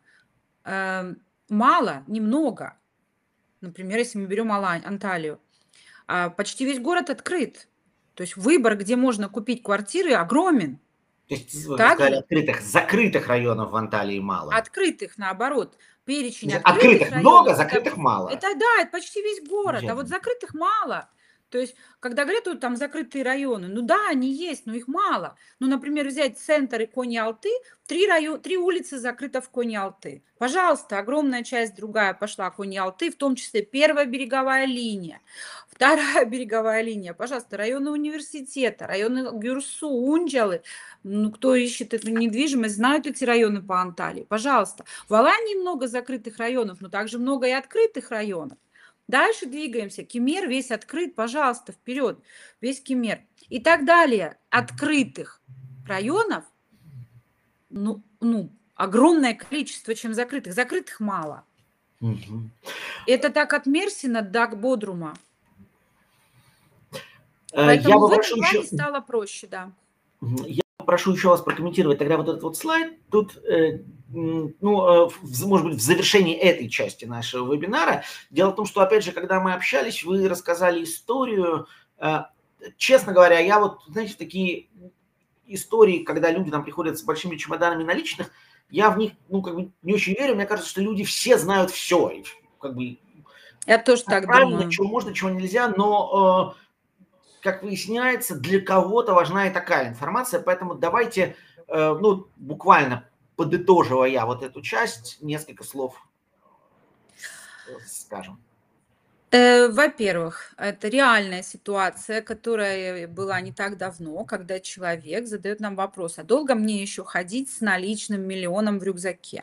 мало, немного. Например, если мы берем Анталию, почти весь город открыт. То есть выбор, где можно купить квартиры, огромен. То есть, вы сказали, открытых, закрытых районов в Анталии мало. Открытых, наоборот. Перечень открытых районов, много, закрытых мало. Это почти весь город, а вот закрытых мало. То есть, когда говорят, вот там закрытые районы, ну да, они есть, но их мало. Ну, например, взять центр и Кони-Алты, 3 улицы закрыто в Кони-Алты. Пожалуйста, огромная часть другая пошла Кони-Алты, в том числе первая береговая линия, вторая береговая линия, пожалуйста, районы университета, районы Гюрсу, Унджалы. Ну, кто ищет эту недвижимость, знают эти районы по Анталии. Пожалуйста. В Алании много закрытых районов, но также много и открытых районов. Дальше двигаемся. Кемер весь открыт, пожалуйста, вперед. Весь Кемер. И так далее. Открытых районов, ну, огромное количество, чем закрытых. Закрытых мало. Угу. Это так от Мерсина до Бодрума. Поэтому в этом плане стало проще, да. Я прошу еще вас прокомментировать тогда вот этот вот слайд. Тут, может быть, в завершении этой части нашего вебинара. Дело в том, что, опять же, когда мы общались, вы рассказали историю. Честно говоря, я вот, знаете, такие истории, когда люди там приходят с большими чемоданами наличных, я в них, не очень верю. Мне кажется, что люди все знают все. Я тоже так думаю. Чего можно, чего нельзя, но... как выясняется, для кого-то важна и такая информация, поэтому давайте, буквально подытоживая вот эту часть, несколько слов скажем. Во-первых, это реальная ситуация, которая была не так давно, когда человек задает нам вопрос, а долго мне еще ходить с наличным 1 миллионом в рюкзаке?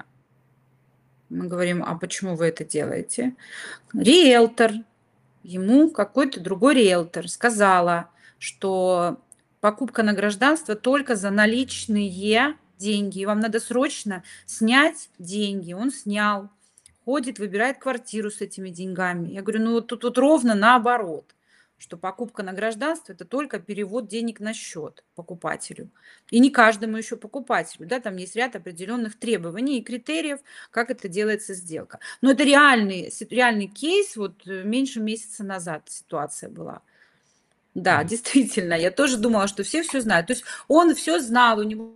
Мы говорим, а почему вы это делаете? Риэлтор, ему какой-то другой риэлтор сказала, что покупка на гражданство только за наличные деньги, и вам надо срочно снять деньги. Он снял, ходит, выбирает квартиру с этими деньгами. Я говорю, вот тут ровно наоборот, что покупка на гражданство – это только перевод денег на счет покупателю. И не каждому еще покупателю. Да, там есть ряд определенных требований и критериев, как это делается сделка. Но это реальный кейс, вот меньше месяца назад ситуация была. Да, действительно, я тоже думала, что все знают. То есть он все знал, у него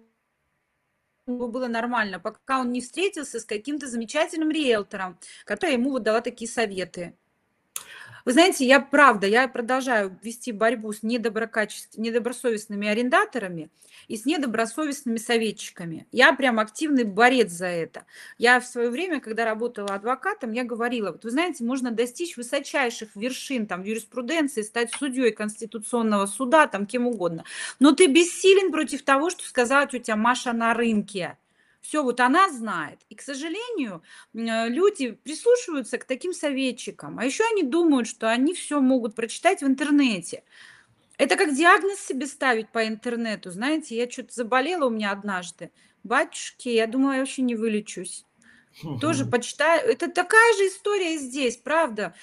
было нормально, пока он не встретился с каким-то замечательным риэлтором, который ему вот дала такие советы. Вы знаете, я продолжаю вести борьбу с недобросовестными арендаторами и с недобросовестными советчиками. Я прям активный борец за это. Я в свое время, когда работала адвокатом, я говорила, вот вы знаете, можно достичь высочайших вершин там, в юриспруденции, стать судьей Конституционного суда, там кем угодно. Но ты бессилен против того, что сказала тетя Маша на рынке. Все, вот она знает. И, к сожалению, люди прислушиваются к таким советчикам. А еще они думают, что они все могут прочитать в интернете. Это как диагноз себе ставить по интернету. Знаете, я что-то заболела у меня однажды. Батюшки, я думала, я вообще не вылечусь. Тоже почитаю. Это такая же история и здесь, правда.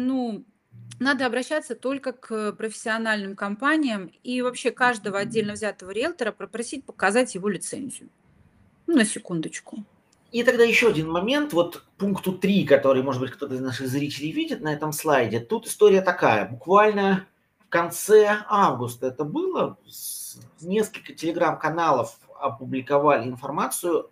Надо обращаться только к профессиональным компаниям и вообще каждого отдельно взятого риэлтора попросить показать его лицензию. На секундочку. И тогда еще один момент, вот к пункту 3, который, может быть, кто-то из наших зрителей видит на этом слайде. Тут история такая, буквально в конце августа это было, несколько телеграм-каналов опубликовали информацию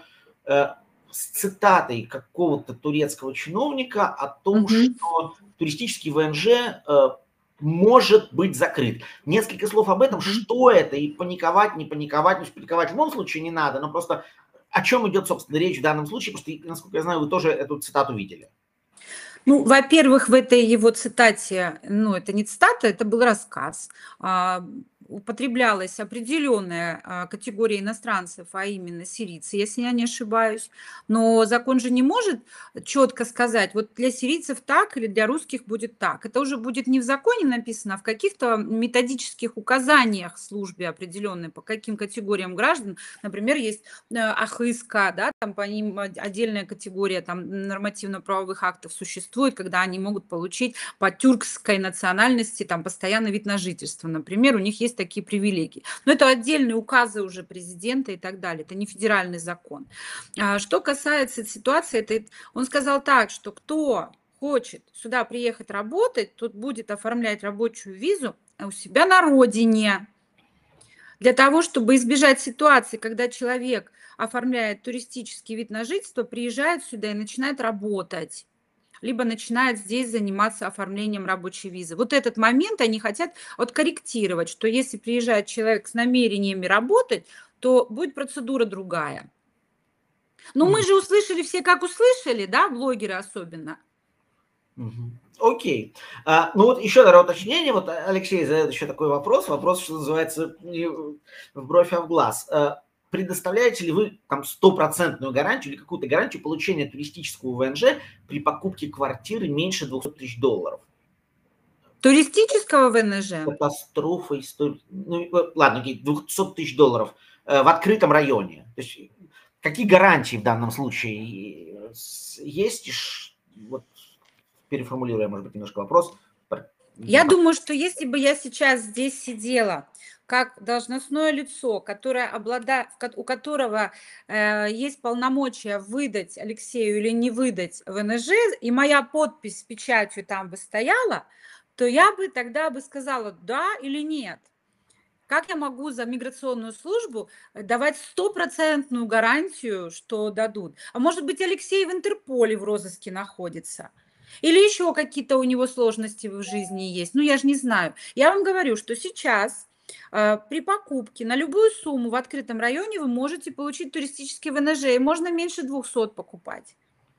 с цитатой какого-то турецкого чиновника о том, что туристический ВНЖ может быть закрыт. Несколько слов об этом, что это, и паниковать, не паниковать. Ну, паниковать в любом случае не надо, но просто о чем идет, собственно, речь в данном случае, потому что, насколько я знаю, вы тоже эту цитату видели. Ну, во-первых, в этой его цитате, ну, это не цитата, это был рассказ. Употреблялась определенная категория иностранцев, а именно сирийцы, если я не ошибаюсь. Но закон же не может четко сказать, вот для сирийцев так или для русских будет так. Это уже будет не в законе написано, а в каких-то методических указаниях службе определенной, по каким категориям граждан. Например, есть АХСК, да, там по ним отдельная категория там, нормативно-правовых актов существует, когда они могут получить по тюркской национальности там, постоянный вид на жительство. Например, у них есть такие привилегии. Но это отдельные указы уже президента и так далее. Это не федеральный закон. Что касается ситуации, он сказал так, что кто хочет сюда приехать работать, тот будет оформлять рабочую визу у себя на родине. Для того, чтобы избежать ситуации, когда человек оформляет туристический вид на жительство, приезжает сюда и начинает работать, либо начинает здесь заниматься оформлением рабочей визы. Вот этот момент они хотят откорректировать, что если приезжает человек с намерениями работать, то будет процедура другая. Но мы же услышали все, как услышали, да, блогеры особенно. Окей. Ну вот еще, наверное, уточнение. Вот Алексей задает еще такой вопрос, что называется, в бровь, а в глаз. Предоставляете ли вы там 100% гарантию или какую-то гарантию получения туристического ВНЖ при покупке квартиры меньше $200 000? Туристического ВНЖ? Катастрофа, история. Ну, ладно, окей, $200 000 в открытом районе. То есть какие гарантии в данном случае есть? Вот, переформулируя, может быть, немножко вопрос. Я думаю, что если бы я сейчас здесь сидела как должностное лицо, у которого есть полномочия выдать Алексею или не выдать ВНЖ, и моя подпись с печатью там бы стояла, то я бы тогда бы сказала да или нет. Как я могу за миграционную службу давать 100% гарантию, что дадут? А может быть, Алексей в Интерполе в розыске находится? Или еще какие-то у него сложности в жизни есть? Ну, я же не знаю. Я вам говорю, что сейчас при покупке на любую сумму в открытом районе вы можете получить туристический ВНЖ, и можно меньше 200 покупать.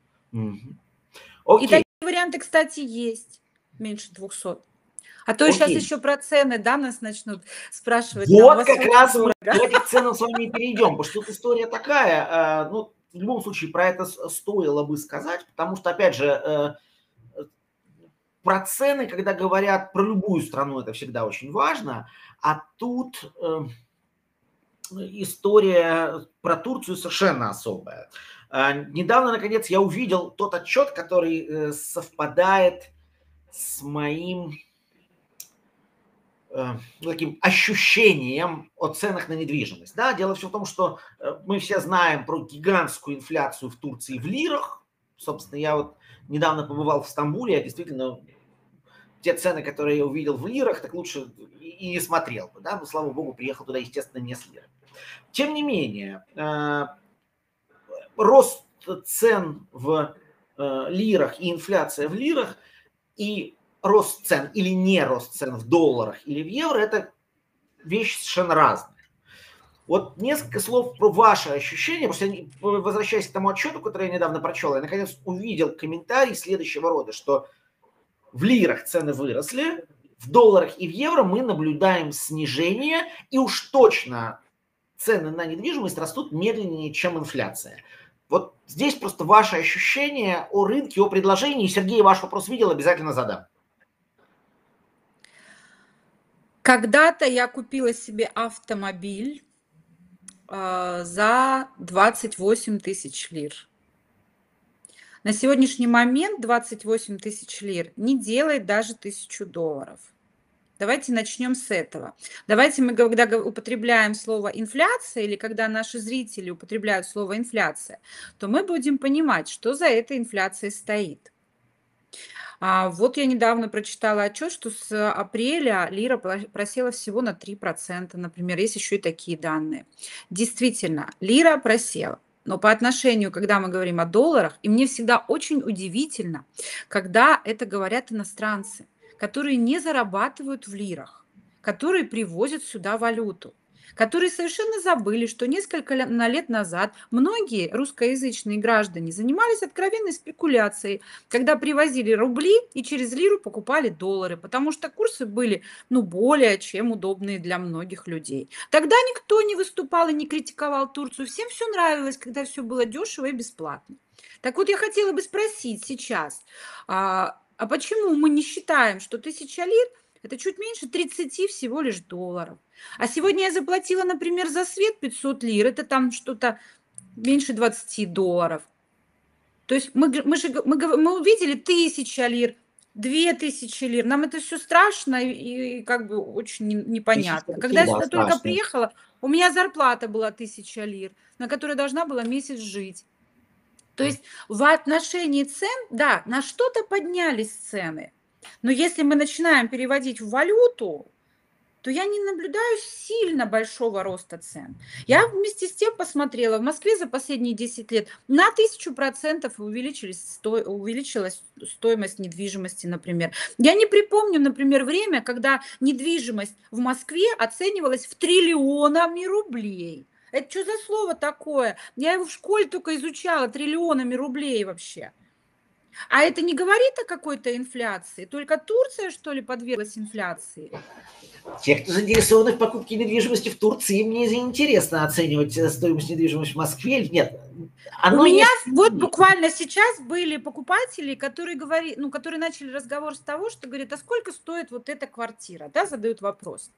И такие варианты, кстати, есть. Меньше 200. А то сейчас еще про цены, да, нас начнут спрашивать. Вот как раз мы к этим ценам с вами перейдем, потому что тут история такая, ну, в любом случае про это стоило бы сказать, потому что, опять же, про цены, когда говорят про любую страну, это всегда очень важно, а тут история про Турцию совершенно особая. Недавно, наконец, я увидел тот отчет, который совпадает с моим таким ощущением о ценах на недвижимость. Да? Дело все в том, что мы все знаем про гигантскую инфляцию в Турции в лирах. Собственно, я вот недавно побывал в Стамбуле, я действительно те цены, которые я увидел в лирах, так лучше и не смотрел бы. Да? Но, слава богу, приехал туда, естественно, не с лирами. Тем не менее, рост цен в лирах и инфляция в лирах и рост цен или не рост цен в долларах или в евро – это вещи совершенно разные. Вот несколько слов про ваши ощущения, потому что, возвращаясь к тому отчету, который я недавно прочел, я наконец увидел комментарий следующего рода, что в лирах цены выросли, в долларах и в евро мы наблюдаем снижение, и уж точно цены на недвижимость растут медленнее, чем инфляция. Вот здесь просто ваши ощущения о рынке, о предложении. Сергей, ваш вопрос видел, обязательно задам. Когда-то я купила себе автомобиль за 28 тысяч лир. На сегодняшний момент 28 тысяч лир не делает даже $1000. Давайте начнем с этого. Давайте мы, когда употребляем слово инфляция или когда наши зрители употребляют слово инфляция, то мы будем понимать, что за этой инфляцией стоит. Вот я недавно прочитала отчет, что с апреля лира просела всего на 3%, например, есть еще и такие данные. Действительно, лира просела. Но по отношению, когда мы говорим о долларах, и мне всегда очень удивительно, когда это говорят иностранцы, которые не зарабатывают в лирах, которые привозят сюда валюту, которые совершенно забыли, что несколько лет назад многие русскоязычные граждане занимались откровенной спекуляцией, когда привозили рубли и через лиру покупали доллары, потому что курсы были, более чем удобные для многих людей. Тогда никто не выступал и не критиковал Турцию, всем все нравилось, когда все было дешево и бесплатно. Так вот, я хотела бы спросить сейчас, а почему мы не считаем, что 1000 лир – это чуть меньше 30 всего лишь долларов? А сегодня я заплатила, например, за свет 500 лир, это там что-то меньше 20 долларов. То есть мы увидели 1000 лир, 2000 лир, нам это все страшно и как бы очень Тысяча — непонятно. это Когда я всегда сюда только страшно. приехала, у меня зарплата была 1000 лир, на которой должна была месяц жить. То есть в отношении цен, да, на что-то поднялись цены, но если мы начинаем переводить в валюту, то я не наблюдаю сильно большого роста цен. Я вместе с тем посмотрела, в Москве за последние 10 лет на 1000% увеличилась стоимость недвижимости, например. Я не припомню, например, время, когда недвижимость в Москве оценивалась в триллионами рублей. Это что за слово такое? Я его в школе только изучала, триллионами рублей вообще. А это не говорит о какой-то инфляции? Только Турция, что ли, подверглась инфляции? Те, кто заинтересованы в покупке недвижимости в Турции, мне интересно оценивать стоимость недвижимости в Москве или нет. У Оно меня есть. вот буквально сейчас были покупатели, которые начали разговор с того, что говорят: а сколько стоит вот эта квартира, да, задают вопрос.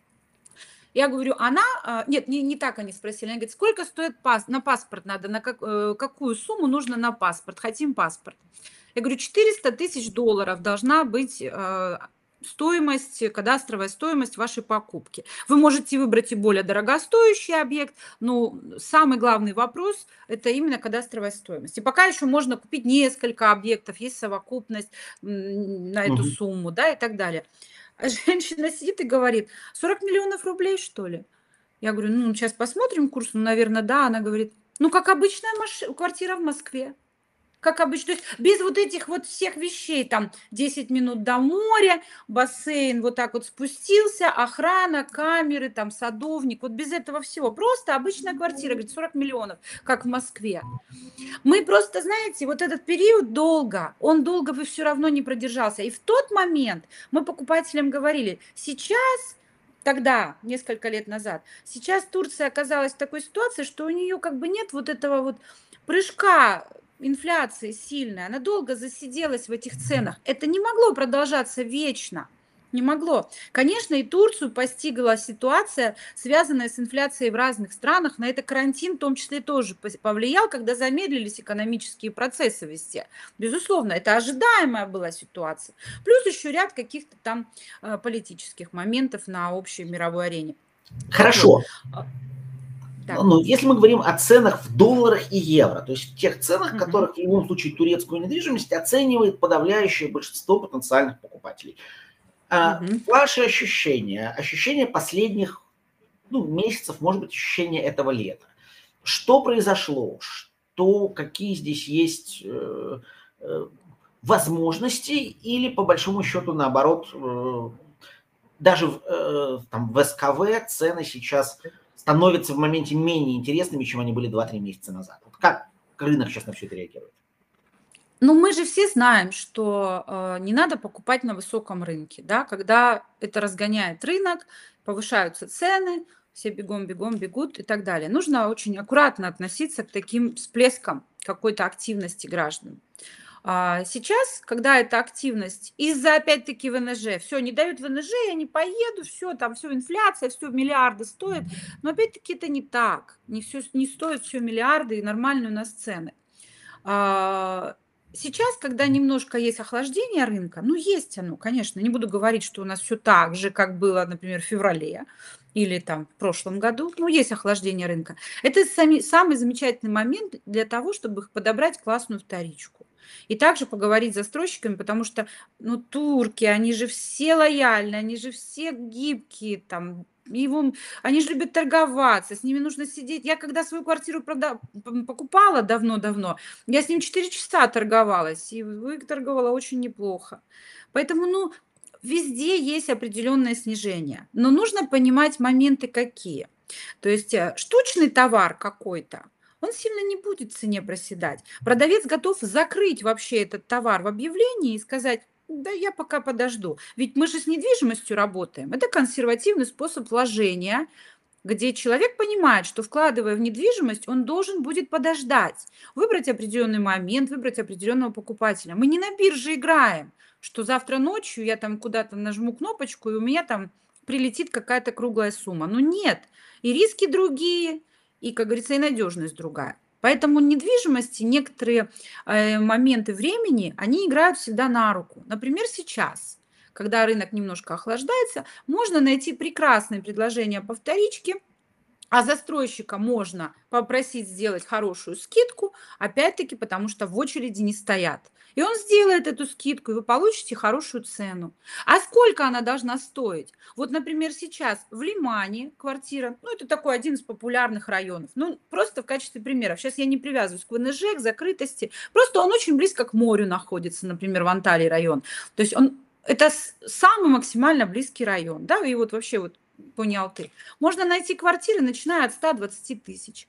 Я говорю, нет, не так они спросили, они говорят, сколько стоит на паспорт надо, какую сумму нужно на паспорт, хотим паспорт. Я говорю, 400 тысяч долларов должна быть кадастровая стоимость вашей покупки. Вы можете выбрать и более дорогостоящий объект, но самый главный вопрос – это именно кадастровая стоимость. И пока еще можно купить несколько объектов, есть совокупность на эту Мгм. сумму, да, и так далее. А женщина сидит и говорит, 40 миллионов рублей, что ли? Я говорю, сейчас посмотрим курс, наверное, да. Она говорит, как обычная квартира в Москве. Как обычно, то есть без вот этих вот всех вещей, там 10 минут до моря, бассейн вот так вот спустился, охрана, камеры, там садовник, вот без этого всего. Просто обычная квартира, говорит, 40 миллионов, как в Москве. Мы просто, знаете, вот этот период он долго бы все равно не продержался. И в тот момент мы покупателям говорили, тогда, несколько лет назад, сейчас Турция оказалась в такой ситуации, что у нее как бы нет вот этого вот прыжка инфляции сильной, она долго засиделась в этих ценах. Это не могло продолжаться вечно. Не могло. Конечно, и Турцию постигла ситуация, связанная с инфляцией в разных странах. На это карантин в том числе тоже повлиял, когда замедлились экономические процессы везде. Безусловно, это ожидаемая была ситуация. Плюс еще ряд каких-то там политических моментов на общей мировой арене. Хорошо. Да. Если мы говорим о ценах в долларах и евро, то есть в тех ценах, Мгм. которых в любом случае турецкую недвижимость оценивает подавляющее большинство потенциальных покупателей. Мгм. Ваши ощущения последних месяцев, может быть, ощущения этого лета. Что произошло? Какие здесь есть возможности или, по большому счету, наоборот, даже в СКВ цены сейчас становятся в моменте менее интересными, чем они были 2-3 месяца назад. Вот как рынок сейчас на все это реагирует? Мы же все знаем, что не надо покупать на высоком рынке, да, когда это разгоняет рынок, повышаются цены, все бегом бегут и так далее. Нужно очень аккуратно относиться к таким всплескам какой-то активности граждан. Сейчас, когда эта активность из-за, опять-таки, ВНЖ, все, не дают ВНЖ, я не поеду, все, там все инфляция, все миллиарды стоит, но опять-таки это не так, не стоит все миллиарды и нормальные у нас цены. Сейчас, когда немножко есть охлаждение рынка, есть оно, конечно, не буду говорить, что у нас все так же, как было, например, в феврале или там в прошлом году, есть охлаждение рынка. Это самый замечательный момент для того, чтобы подобрать классную вторичку. И также поговорить с застройщиками, потому что, ну, турки, они же все лояльны, они же все гибкие, там, они же любят торговаться, с ними нужно сидеть. Я когда свою квартиру покупала давно-давно, я с ним 4 часа торговалась, и выторговала очень неплохо. Поэтому, ну, везде есть определенное снижение, но нужно понимать моменты какие. То есть штучный товар какой-то, он сильно не будет в цене проседать. Продавец готов закрыть вообще этот товар в объявлении и сказать: да я пока подожду. Ведь мы же с недвижимостью работаем. Это консервативный способ вложения, где человек понимает, что, вкладывая в недвижимость, он должен будет подождать, выбрать определенный момент, выбрать определенного покупателя. Мы не на бирже играем, что завтра ночью я там куда-то нажму кнопочку, и у меня там прилетит какая-то круглая сумма. Ну нет, и риски другие, и, как говорится, и надежность другая. Поэтому недвижимости некоторые моменты времени, они играют всегда на руку. Например, сейчас, когда рынок немножко охлаждается, можно найти прекрасные предложения по вторичке, а застройщика можно попросить сделать хорошую скидку, опять-таки, потому что в очереди не стоят. И он сделает эту скидку, и вы получите хорошую цену. А сколько она должна стоить? Вот, например, сейчас в Лимане квартира, ну, это такой один из популярных районов. Ну, просто в качестве примера. Сейчас я не привязываюсь к ВНЖ, к закрытости. Просто он очень близко к морю находится, например, в Анталии район. То есть это самый максимально близкий район, да, и вот вообще вот по Алты. Можно найти квартиры, начиная от 120 тысяч.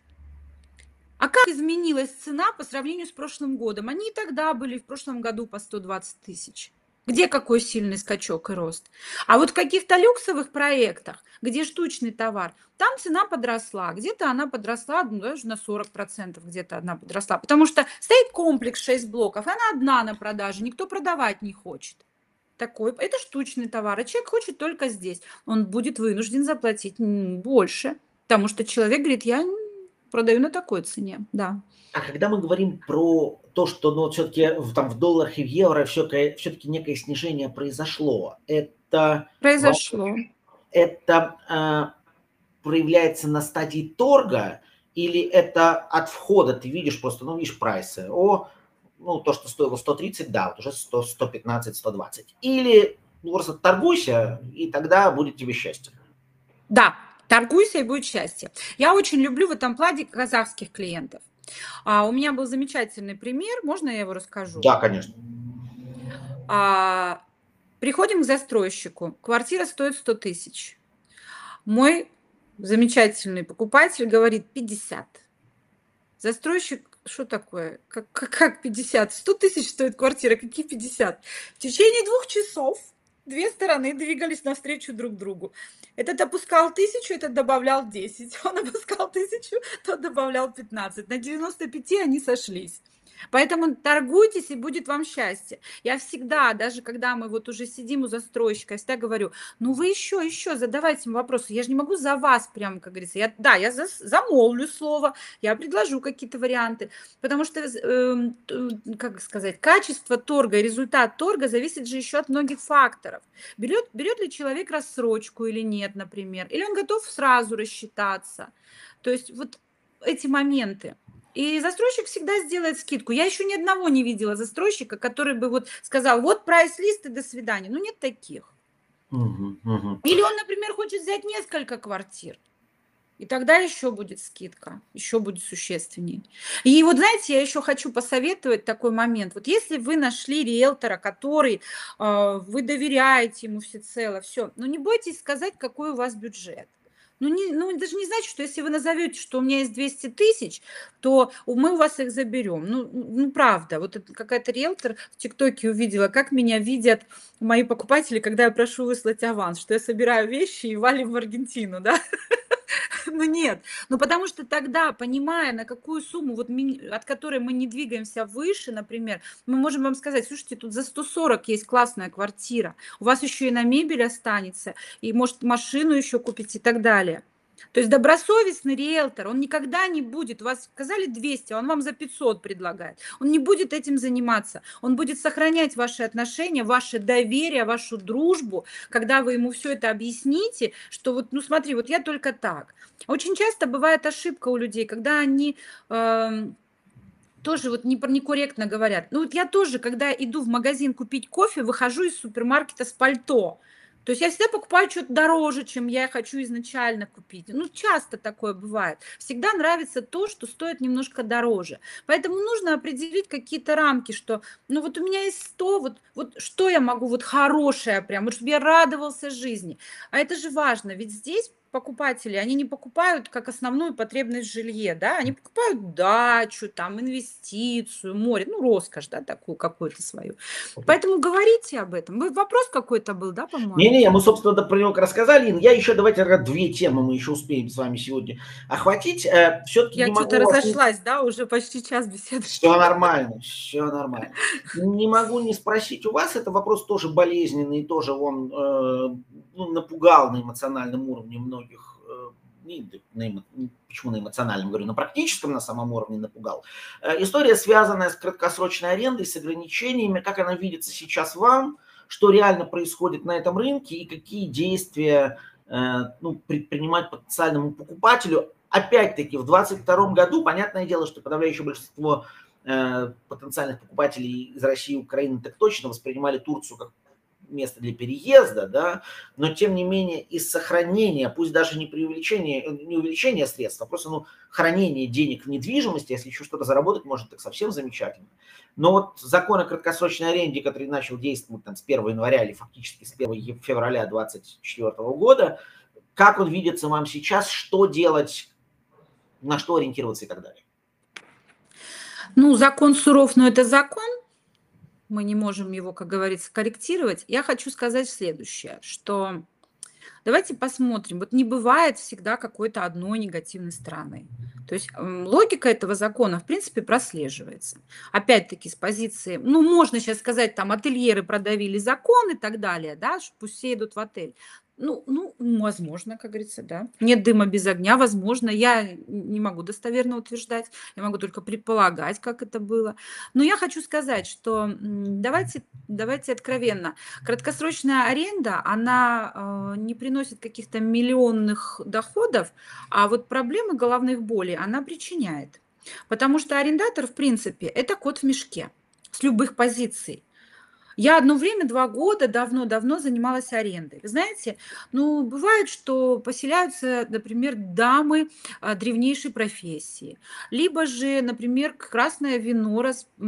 А как изменилась цена по сравнению с прошлым годом? Они и тогда были в прошлом году по 120 тысяч. Где какой сильный скачок и рост? А вот в каких-то люксовых проектах, где штучный товар, там цена подросла. Где-то она подросла, ну, даже на 40%, где-то одна подросла. Потому что стоит комплекс 6 блоков, она одна на продаже, никто продавать не хочет. Это штучный товар, а человек хочет только здесь. Он будет вынужден заплатить больше, потому что человек говорит: я продаю на такой цене, да. А когда мы говорим про то, что, ну, все-таки в долларах и в евро все-таки некое снижение произошло, это Произошло. проявляется на стадии торга, или это от входа ты видишь просто, ну, видишь прайсы, ну, то, что стоило 130, да, вот уже 100, 115, 120. Или просто торгуйся, и тогда будет тебе счастье. Да, торгуйся, и будет счастье. Я очень люблю в этом плане казахских клиентов. У меня был замечательный пример, можно я его расскажу? Да, конечно. Приходим к застройщику, квартира стоит 100 тысяч. Мой замечательный покупатель говорит: 50. Застройщик: что такое? Как 50? 100 тысяч стоит квартира, какие 50? В течение 2 часов две стороны двигались навстречу друг другу. Этот опускал 1000, этот добавлял 10. Он опускал 1000, тот добавлял 15. На 95 они сошлись. Поэтому торгуйтесь, и будет вам счастье. Я всегда, даже когда мы вот уже сидим у застройщика, я всегда говорю: ну вы еще задавайте им вопросы. Я же не могу за вас прям, как говорится. Я замолвлю слово, я предложу какие-то варианты. Потому что, как сказать, качество торга и результат торга зависит же еще от многих факторов. Берет ли человек рассрочку или нет, например. Или он готов сразу рассчитаться. То есть вот эти моменты. И застройщик всегда сделает скидку. Я еще ни одного не видела застройщика, который бы вот сказал: вот прайс-лист и до свидания. Ну, нет таких. Или он, например, хочет взять несколько квартир. И тогда еще будет скидка, еще будет существеннее. И вот, знаете, я еще хочу посоветовать такой момент. Вот если вы нашли риэлтора, который вы доверяете ему всецело, все, но не бойтесь сказать, какой у вас бюджет. Даже не значит, что если вы назовете, что у меня есть 200 тысяч, то мы у вас их заберем. Ну правда. Вот какая-то риэлтор в ТикТоке увидела, как меня видят мои покупатели, когда я прошу выслать аванс, что я собираю вещи и валим в Аргентину, да? Ну нет, потому что тогда, понимая, на какую сумму, вот от которой мы не двигаемся выше, например, мы можем вам сказать: слушайте, тут за 140 есть классная квартира, у вас еще и на мебель останется, и, может, машину еще купить и так далее. То есть добросовестный риэлтор, он никогда не будет, у вас сказали 200, он вам за 500 предлагает. Он не будет этим заниматься. Он будет сохранять ваши отношения, ваше доверие, вашу дружбу, когда вы ему все это объясните, что вот, ну смотри, вот я только так. Очень часто бывает ошибка у людей, когда они тоже вот некорректно говорят. Ну вот я тоже, когда иду в магазин купить кофе, выхожу из супермаркета с пальто. То есть я всегда покупаю что-то дороже, чем я хочу изначально купить. Ну, часто такое бывает. Всегда нравится то, что стоит немножко дороже. Поэтому нужно определить какие-то рамки, что, ну, вот у меня есть 100, вот что я могу, вот хорошее прям, вот чтобы я радовался жизни. А это же важно, ведь здесь покупатели, они не покупают как основную потребность в жилье, да, они покупают дачу, там, инвестицию, море, ну, роскошь, да, такую какую-то свою. Поэтому говорите об этом. Вопрос какой-то был, да, по-моему? Не-не, мы, собственно, про него рассказали. Я еще, давайте, две темы мы еще успеем с вами сегодня охватить. Все-таки Я не что-то могу вас... разошлась, да, уже почти час беседы. Все нормально, все нормально. Не могу не спросить у вас, это вопрос тоже болезненный, тоже он напугал на эмоциональном уровне многих, почему на эмоциональном говорю, на практическом на самом уровне напугал. История, связанная с краткосрочной арендой, с ограничениями, как она видится сейчас вам, что реально происходит на этом рынке и какие действия предпринимать потенциальному покупателю. Опять-таки, в 2022 году, понятное дело, что подавляющее большинство потенциальных покупателей из России и Украины так точно воспринимали Турцию как место для переезда, да, но тем не менее из сохранения, пусть даже не увеличение средств, а просто хранение денег в недвижимости, если еще что-то заработать, может, так совсем замечательно. Но вот закон о краткосрочной аренде, который начал действовать там, с 1 января или фактически с 1 февраля 2024 года, как он видится вам сейчас, что делать, на что ориентироваться и так далее? Ну, закон суров, но это закон. Мы не можем его, как говорится, корректировать. Я хочу сказать следующее, что давайте посмотрим. Вот не бывает всегда какой-то одной негативной стороны. То есть логика этого закона, в принципе, прослеживается. Опять-таки, с позиции, ну, можно сейчас сказать, там, ательеры продавили закон и так далее, да, пусть все идут в отель. Ну, возможно, как говорится, да. Нет дыма без огня, возможно. Я не могу достоверно утверждать, я могу только предполагать, как это было. Но я хочу сказать, что давайте откровенно. Краткосрочная аренда, она не приносит каких-то миллионных доходов, а вот проблемы головных болей она причиняет. Потому что арендатор, в принципе, это кот в мешке с любых позиций. Я одно время, 2 года, давно занималась арендой. Вы знаете, ну, бывает, что поселяются, например, дамы древнейшей профессии, либо же, например, красное вино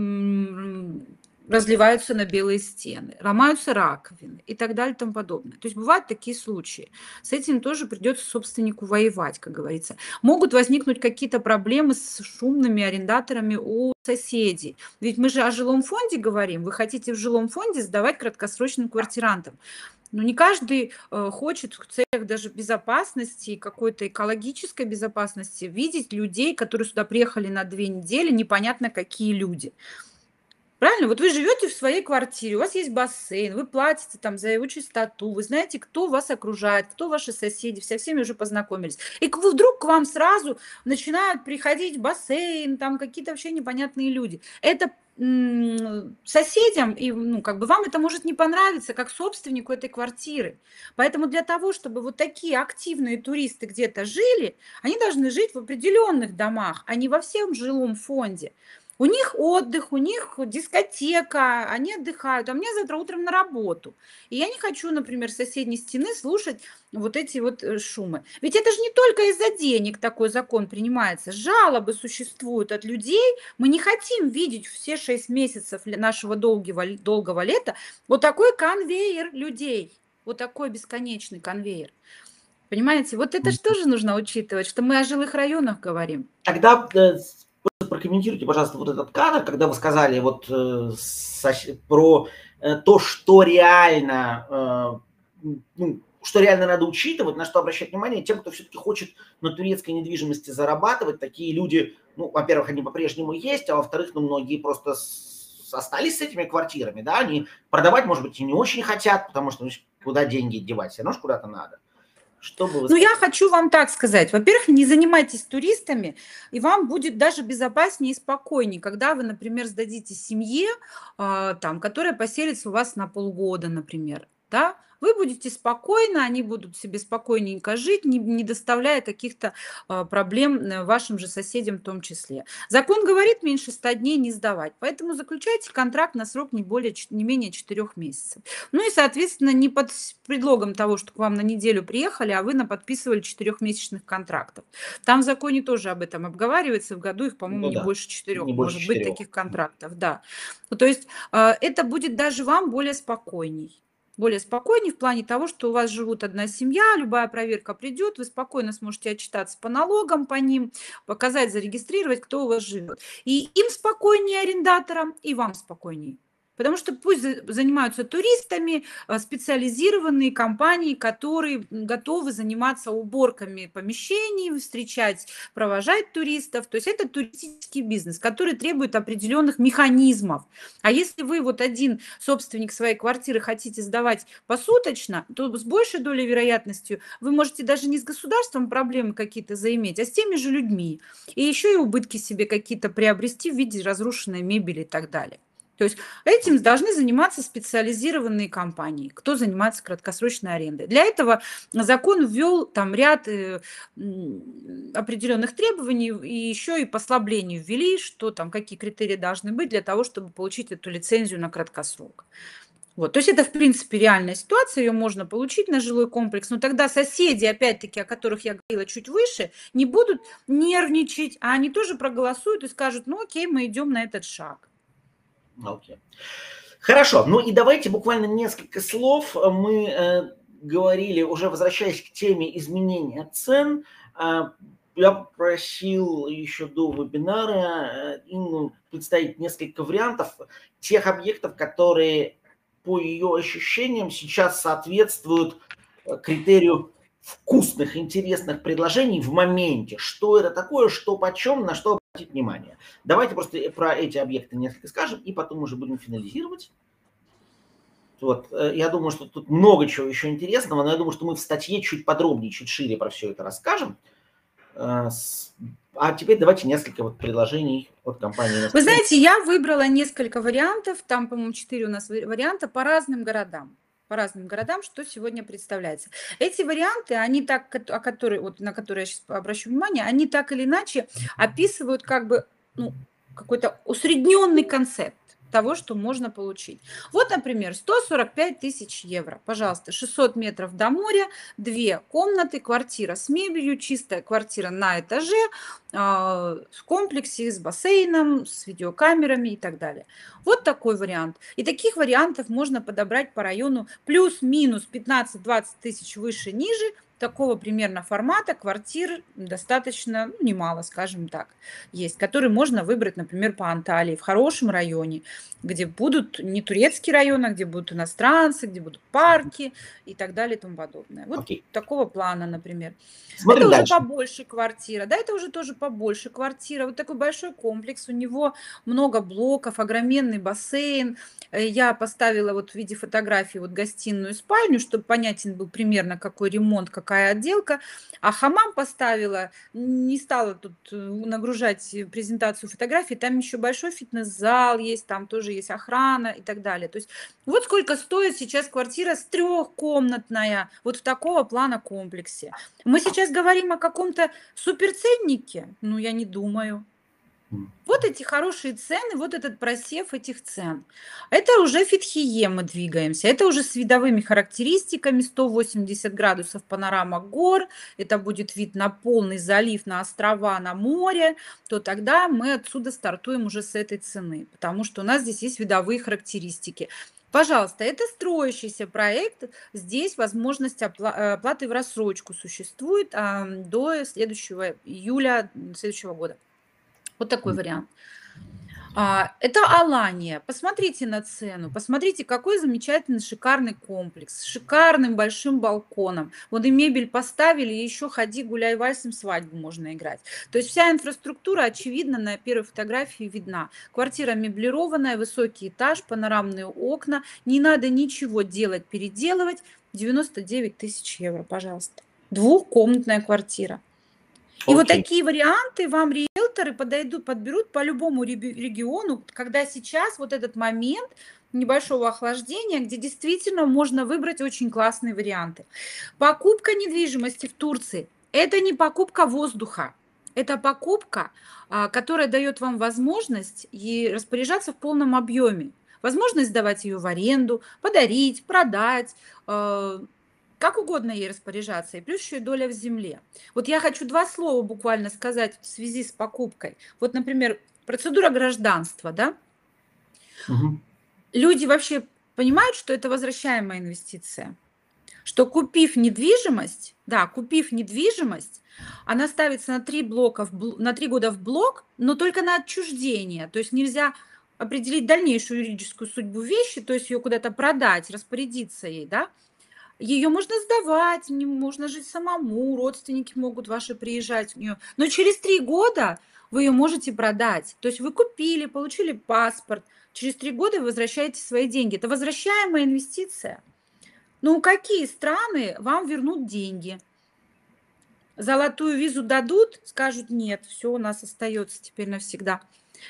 разливаются на белые стены, ломаются раковины и так далее и тому подобное. То есть бывают такие случаи. С этим тоже придется собственнику воевать, как говорится. Могут возникнуть какие-то проблемы с шумными арендаторами у соседей. Ведь мы же о жилом фонде говорим. Вы хотите в жилом фонде сдавать краткосрочным квартирантам. Но не каждый хочет в целях даже безопасности, какой-то экологической безопасности видеть людей, которые сюда приехали на 2 недели, непонятно какие люди. Правильно? Вот вы живете в своей квартире, у вас есть бассейн, вы платите там за его чистоту, вы знаете, кто вас окружает, кто ваши соседи, со всеми уже познакомились. И вдруг к вам сразу начинают приходить в бассейн, там какие-то вообще непонятные люди. Это соседям, и вам это может не понравиться, как собственнику этой квартиры. Поэтому для того, чтобы вот такие активные туристы где-то жили, они должны жить в определенных домах, а не во всем жилом фонде. У них отдых, у них дискотека, они отдыхают, а мне завтра утром на работу. И я не хочу, например, с соседней стены слушать вот эти вот шумы. Ведь это же не только из-за денег такой закон принимается. Жалобы существуют от людей. Мы не хотим видеть все 6 месяцев нашего долгого лета вот такой конвейер людей. Вот такой бесконечный конвейер. Понимаете? Вот это же тоже нужно учитывать, что мы о жилых районах говорим. Тогда прокомментируйте, пожалуйста, вот этот кадр, когда вы сказали вот про то, что реально, что реально надо учитывать, на что обращать внимание тем, кто все-таки хочет на турецкой недвижимости зарабатывать. Такие люди, во-первых, они по-прежнему есть, а во-вторых, многие просто остались с этими квартирами, да, они продавать, может быть, и не очень хотят, потому что куда деньги девать, все равно же куда-то надо. Я хочу вам так сказать. Во-первых, не занимайтесь туристами, и вам будет даже безопаснее и спокойнее, когда вы, например, сдадите семье, которая поселится у вас на полгода, например. Да? Вы будете спокойно, они будут себе спокойненько жить, не доставляя каких-то проблем вашим же соседям в том числе. Закон говорит меньше 100 дней не сдавать, поэтому заключайте контракт на срок не менее 4 месяцев. Ну и, соответственно, не под предлогом того, что к вам на неделю приехали, а вы подписывали 4-месячных контрактов. Там в законе тоже об этом обговаривается, в году их, по-моему, Ну не да, больше 4, не больше может быть, 4. таких контрактов, да. Ну, то есть это будет даже вам более спокойней. Более спокойней в плане того, что у вас живут одна семья, любая проверка придет, вы спокойно сможете отчитаться по налогам по ним, показать, зарегистрировать, кто у вас живет. И им спокойнее, арендаторам, и вам спокойнее. Потому что пусть занимаются туристами специализированные компании, которые готовы заниматься уборками помещений, встречать, провожать туристов. То есть это туристический бизнес, который требует определенных механизмов. А если вы вот один собственник своей квартиры хотите сдавать посуточно, то с большей долей вероятностью вы можете даже не с государством проблемы какие-то заиметь, а с теми же людьми. И еще и убытки себе какие-то приобрести в виде разрушенной мебели и так далее. То есть этим должны заниматься специализированные компании, кто занимается краткосрочной арендой. Для этого закон ввел там ряд определенных требований и еще и послаблений ввели, что там какие критерии должны быть для того, чтобы получить эту лицензию на краткосрок. Вот. То есть это, в принципе, реальная ситуация, ее можно получить на жилой комплекс, но тогда соседи, опять-таки, о которых я говорила чуть выше, не будут нервничать, а они тоже проголосуют и скажут, ну окей, мы идем на этот шаг. Окей. Хорошо, ну и давайте буквально несколько слов. Мы говорили, уже возвращаясь к теме изменения цен, я попросил еще до вебинара Инну представить несколько вариантов тех объектов, которые по ее ощущениям сейчас соответствуют критерию вкусных, интересных предложений в моменте. Что это такое, что почем, на что обратить внимание. Давайте просто про эти объекты несколько скажем, и потом уже будем финализировать. Вот. Я думаю, что тут много чего еще интересного, но я думаю, что мы в статье чуть подробнее, чуть шире про все это расскажем. А теперь давайте несколько вот предложений от компании. Вы знаете, я выбрала несколько вариантов, там, по-моему, 4 у нас варианта по разным городам. Что сегодня представляется. Эти варианты, они так, на которые я сейчас обращу внимание, они так или иначе описывают как бы какой-то усредненный концепт того, что можно получить. Вот, например, 145 тысяч евро. Пожалуйста, 600 метров до моря, 2 комнаты, квартира с мебелью, чистая квартира на этаже, в комплексе с бассейном, с видеокамерами и так далее. Вот такой вариант. И таких вариантов можно подобрать по району плюс-минус 15-20 тысяч выше-ниже. Такого примерно формата квартир достаточно немало, скажем так, есть, которые можно выбрать, например, по Анталии, в хорошем районе, где будут не турецкие районы, а где будут иностранцы, где будут парки и так далее и тому подобное. Вот такого плана, например. Смотрим это дальше. Уже побольше квартира. Да, это уже тоже побольше квартира. Вот такой большой комплекс, у него много блоков, огроменный бассейн. Я поставила вот в виде фотографии вот гостиную, спальню, чтобы понятен был примерно какой ремонт, какая отделка. А хамам поставила, не стала тут нагружать презентацию фотографий. Там еще большой фитнес-зал есть, там тоже есть охрана и так далее. То есть вот сколько стоит сейчас квартира с 3-комнатная, вот в такого плана комплексе. Мы сейчас говорим о каком-то суперценнике? Ну, я не думаю. Вот эти хорошие цены, вот этот просев этих цен. Это уже Фетхие мы двигаемся. Это уже с видовыми характеристиками, 180 градусов панорама гор, это будет вид на полный залив, на острова, на море, то тогда мы отсюда стартуем уже с этой цены, потому что у нас здесь есть видовые характеристики. Пожалуйста, это строящийся проект. Здесь возможность оплаты в рассрочку существует до следующего июля следующего года. Вот такой вариант. Это Алания. Посмотрите на цену. Посмотрите, какой замечательный, шикарный комплекс. С шикарным большим балконом. Вот и мебель поставили, и еще ходи, гуляй вальсом, свадьбу можно играть. То есть вся инфраструктура, очевидно, на первой фотографии видна. Квартира меблированная, высокий этаж, панорамные окна. Не надо ничего делать, переделывать. 99 тысяч евро, пожалуйста. 2-комнатная квартира. И вот такие варианты вам риэлторы подберут по любому региону, когда сейчас вот этот момент небольшого охлаждения, где действительно можно выбрать очень классные варианты. Покупка недвижимости в Турции – это не покупка воздуха, это покупка, которая дает вам возможность и распоряжаться в полном объеме. Возможность сдавать ее в аренду, подарить, продать, как угодно ей распоряжаться, и плюс еще и доля в земле. Вот я хочу два слова буквально сказать в связи с покупкой. Вот, например, процедура гражданства, да? Мгм. Люди вообще понимают, что это возвращаемая инвестиция, что купив недвижимость, она ставится на 3 блока, на 3 года в блок, но только на отчуждение. То есть нельзя определить дальнейшую юридическую судьбу вещи, то есть ее куда-то продать, распорядиться ей, да. Ее можно сдавать, можно жить самому, родственники могут ваши приезжать в нее. Но через 3 года вы ее можете продать. То есть вы купили, получили паспорт, через 3 года вы возвращаете свои деньги. Это возвращаемая инвестиция. Ну, какие страны вам вернут деньги? Золотую визу дадут, скажут нет, все у нас остается теперь навсегда.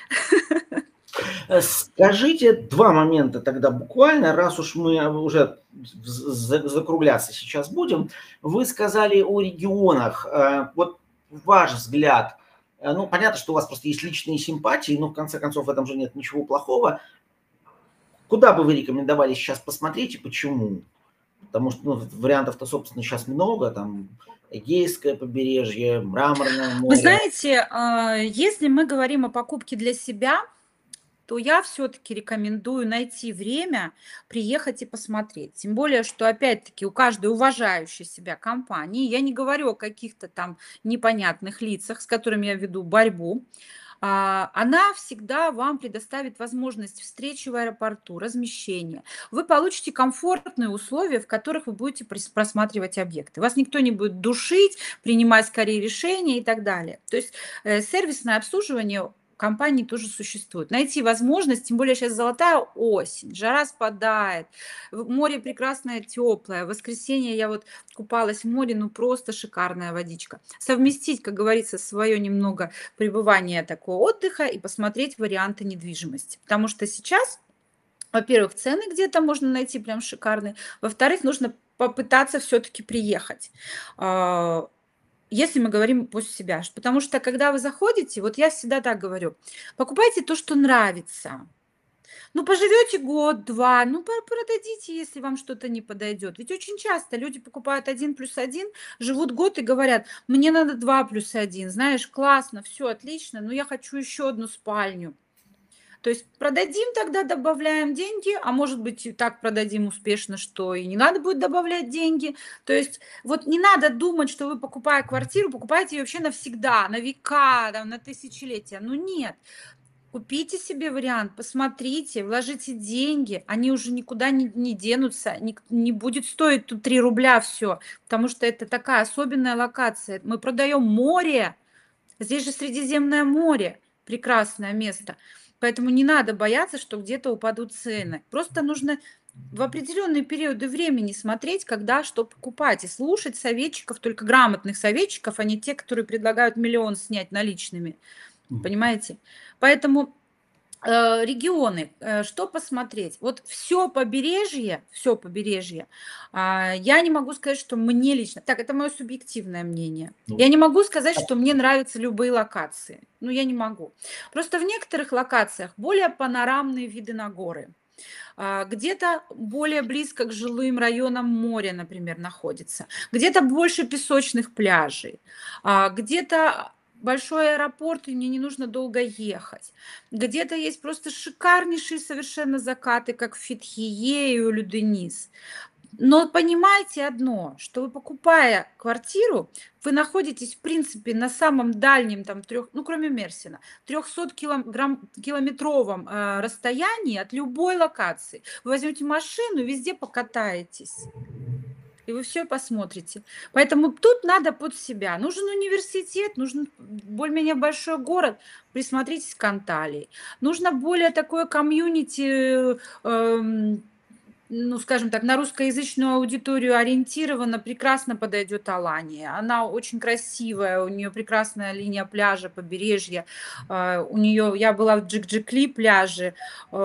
Скажите два момента тогда буквально, раз уж мы уже закругляться сейчас будем. Вы сказали о регионах. Вот ваш взгляд, ну, понятно, что у вас просто есть личные симпатии, но в конце концов в этом же нет ничего плохого. Куда бы вы рекомендовали сейчас посмотреть и почему? Потому что ну, вариантов-то, собственно, сейчас много. Там Эгейское побережье, Мраморное Вы море. знаете, если мы говорим о покупке для себя, то я все-таки рекомендую найти время, приехать и посмотреть. Тем более, что опять-таки у каждой уважающей себя компании, я не говорю о каких-то там непонятных лицах, с которыми я веду борьбу, она всегда вам предоставит возможность встречи в аэропорту, размещения. Вы получите комфортные условия, в которых вы будете просматривать объекты. Вас никто не будет душить, принимать скорее решения и так далее. То есть сервисное обслуживание компании тоже существует. Найти возможность, тем более сейчас золотая осень, жара спадает, море прекрасное, теплое. В воскресенье я вот купалась в море, ну просто шикарная водичка. Совместить, как говорится, свое немного пребывание такого отдыха и посмотреть варианты недвижимости. Потому что сейчас, во-первых, цены где-то можно найти прям шикарные, во-вторых, нужно попытаться все-таки приехать. Если мы говорим после себя, потому что когда вы заходите, вот я всегда так говорю, покупайте то, что нравится. Ну, поживете год-два, ну, продадите, если вам что-то не подойдет. Ведь очень часто люди покупают 1+1, живут год и говорят, мне надо 2+1, знаешь, классно, все отлично, но я хочу еще одну спальню. То есть продадим, тогда добавляем деньги, а может быть и так продадим успешно, что и не надо будет добавлять деньги. То есть вот не надо думать, что вы, покупая квартиру, покупаете ее вообще навсегда, на века, там, на тысячелетия. Ну нет. Купите себе вариант, посмотрите, вложите деньги, они уже никуда не денутся, не будет стоить тут 3 рубля все, потому что это такая особенная локация. Мы продаем море, здесь же Средиземное море, прекрасное место. Поэтому не надо бояться, что где-то упадут цены. Просто нужно в определенные периоды времени смотреть, когда что покупать, и слушать советчиков, только грамотных советчиков, а не те, которые предлагают миллион снять наличными. Понимаете? Поэтому регионы, что посмотреть? Вот все побережье, я не могу сказать, что мне лично, так, это мое субъективное мнение. Я не могу сказать, что мне нравятся любые локации. Ну, я не могу. Просто в некоторых локациях более панорамные виды на горы. Где-то более близко к жилым районам моря, например, находится. Где-то больше песочных пляжей. Где-то большой аэропорт, и мне не нужно долго ехать. Где-то есть просто шикарнейшие совершенно закаты, как в Фетхие и Улюденис. Но понимайте одно, что вы, покупая квартиру, вы находитесь, в принципе, на самом дальнем, там, ну, кроме Мерсина, 300-километровом расстоянии от любой локации. Вы возьмете машину и везде покатаетесь. И вы все посмотрите. Поэтому тут надо под себя. Нужен университет, нужен более-менее большой город. Присмотритесь к Анталии. Нужно более такое комьюнити, ну, скажем так, на русскоязычную аудиторию ориентирована, прекрасно подойдет Алания. Она очень красивая, у нее прекрасная линия пляжа, побережья. У нее, я была в Джик-Джикли пляже,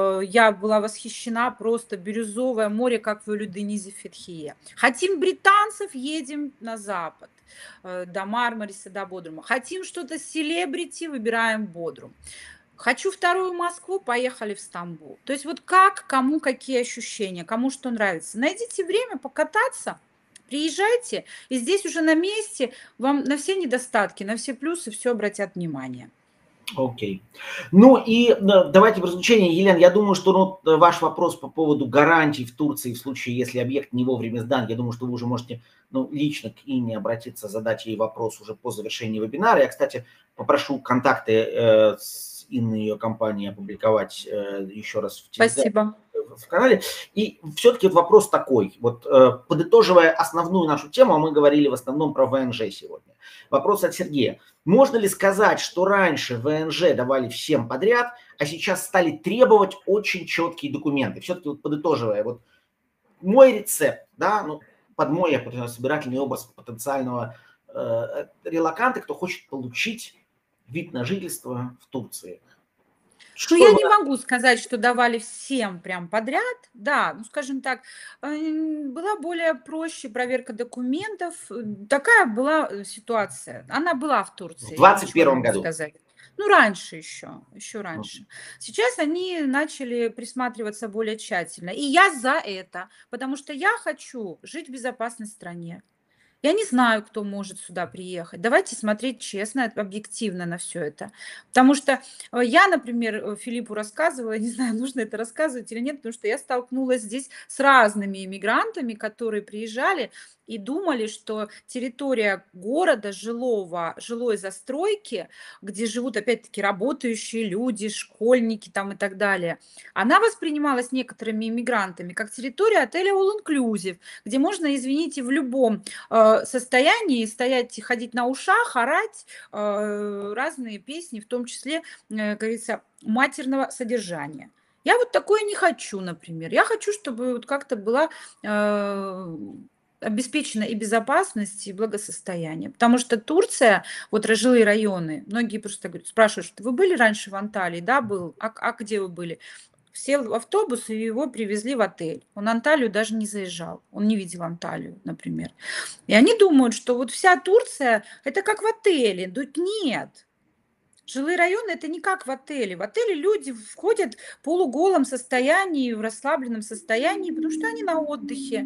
я была восхищена, просто бирюзовое море, как в Улюденизе Фетхие. Хотим британцев, едем на запад, до Мармариса, до Бодрума. Хотим что-то селебрити, выбираем Бодрум. Хочу вторую Москву, поехали в Стамбул. То есть вот как, кому какие ощущения, кому что нравится. Найдите время покататься, приезжайте, и здесь уже на месте вам на все недостатки, на все плюсы все обратят внимание. Окей. Ну и давайте в заключение, Елена, я думаю, что ваш вопрос по поводу гарантий в Турции в случае, если объект не вовремя сдан, я думаю, что вы уже можете лично к Инне обратиться, задать ей вопрос уже по завершении вебинара. Я, кстати, попрошу контакты с Инной и ее компанией опубликовать еще раз в Телеграме. Спасибо. В канале. И все-таки вопрос такой, вот подытоживая основную нашу тему, мы говорили в основном про ВНЖ сегодня. Вопрос от Сергея. Можно ли сказать, что раньше ВНЖ давали всем подряд, а сейчас стали требовать очень четкие документы? Все-таки вот подытоживая, вот мой рецепт, да, под мой собирательный образ потенциального релоканта, кто хочет получить вид на жительство в Турции. Ну, я не могу сказать, что давали всем прям подряд. Да, ну, скажем так, была более проще проверка документов. Такая была ситуация. Она была в Турции. В 2021 году. Сказать. Ну, раньше еще раньше. Сейчас они начали присматриваться более тщательно. И я за это, потому что я хочу жить в безопасной стране. Я не знаю, кто может сюда приехать. Давайте смотреть честно, объективно на все это. Потому что я, например, Филиппу рассказывала, не знаю, нужно это рассказывать или нет, потому что я столкнулась здесь с разными иммигрантами, которые приезжали и думали, что территория города жилой застройки, где живут опять-таки работающие люди, школьники там и так далее, она воспринималась некоторыми иммигрантами как территория отеля All Inclusive, где можно, извините, в любом состоянии стоять, ходить на ушах, орать разные песни, в том числе, как говорится, матерного содержания. Я вот такое не хочу, например. Я хочу, чтобы вот как-то была обеспечена и безопасность, и благосостояние. Потому что Турция, вот жилые районы, многие просто говорят, спрашивают, вы были раньше в Анталии? Да, был. А где вы были? Сел в автобус, и его привезли в отель. Он Анталию даже не заезжал. Он не видел Анталию, например. И они думают, что вот вся Турция – это как в отеле. Нет. Жилые районы – это не как в отеле. В отеле люди входят в полуголом состоянии, в расслабленном состоянии, потому что они на отдыхе.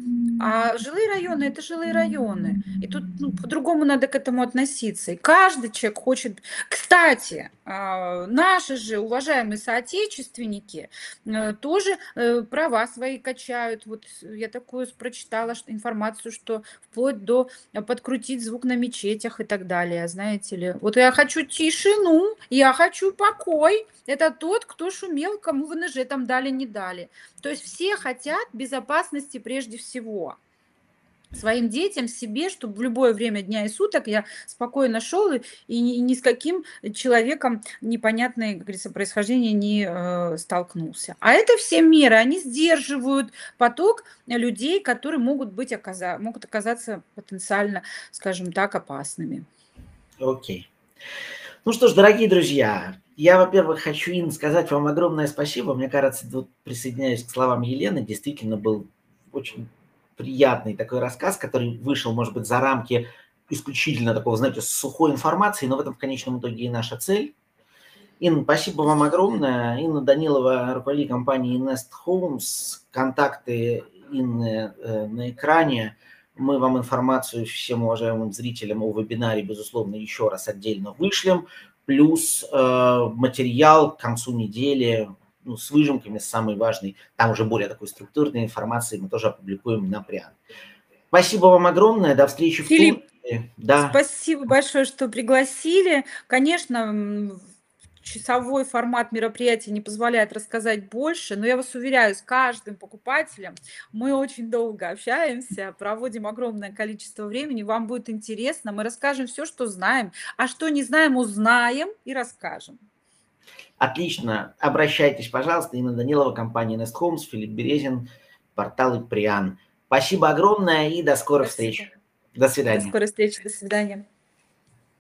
А жилые районы – это жилые районы. И тут по-другому надо к этому относиться. И каждый человек хочет… Кстати, наши же уважаемые соотечественники тоже права свои качают. Вот я такую прочитала информацию, что вплоть до подкрутить звук на мечетях и так далее, знаете ли. Вот я хочу тишину, я хочу покой. Это тот, кто шумел, кому ВНЖ там дали, не дали. То есть все хотят безопасности прежде всего. Своим детям, себе, чтобы в любое время дня и суток я спокойно шел и ни с каким человеком непонятное, как говорится, происхождение не столкнулся. А это все меры, они сдерживают поток людей, которые могут оказаться потенциально, скажем так, опасными. Окей. Ну что ж, дорогие друзья, я, во-первых, хочу, Инна, сказать вам огромное спасибо. Мне кажется, тут присоединяюсь к словам Елены, действительно был очень приятный такой рассказ, который вышел, может быть, за рамки исключительно такого, знаете, сухой информации, но в этом в конечном итоге и наша цель. Инна, спасибо вам огромное. Инна Данилова, руководитель компании Nest Homes. Контакты Инны на экране. Мы вам информацию всем уважаемым зрителям о вебинаре, безусловно, еще раз отдельно вышлем. Плюс материал к концу недели с выжимками, с самой важной, там уже более такой структурной информации мы тоже опубликуем напрямую. Спасибо вам огромное. До встречи в Турции. Да. Спасибо большое, что пригласили. Конечно, часовой формат мероприятия не позволяет рассказать больше, но я вас уверяю, с каждым покупателем мы очень долго общаемся, проводим огромное количество времени, вам будет интересно, мы расскажем все, что знаем, а что не знаем, узнаем и расскажем. Отлично. Обращайтесь, пожалуйста. Инна Данилова, компания Nest Homes, Филипп Березин. порталы Приан. Спасибо огромное и до скорых Спасибо. встреч. До До свидания. скорой встречи. До свидания.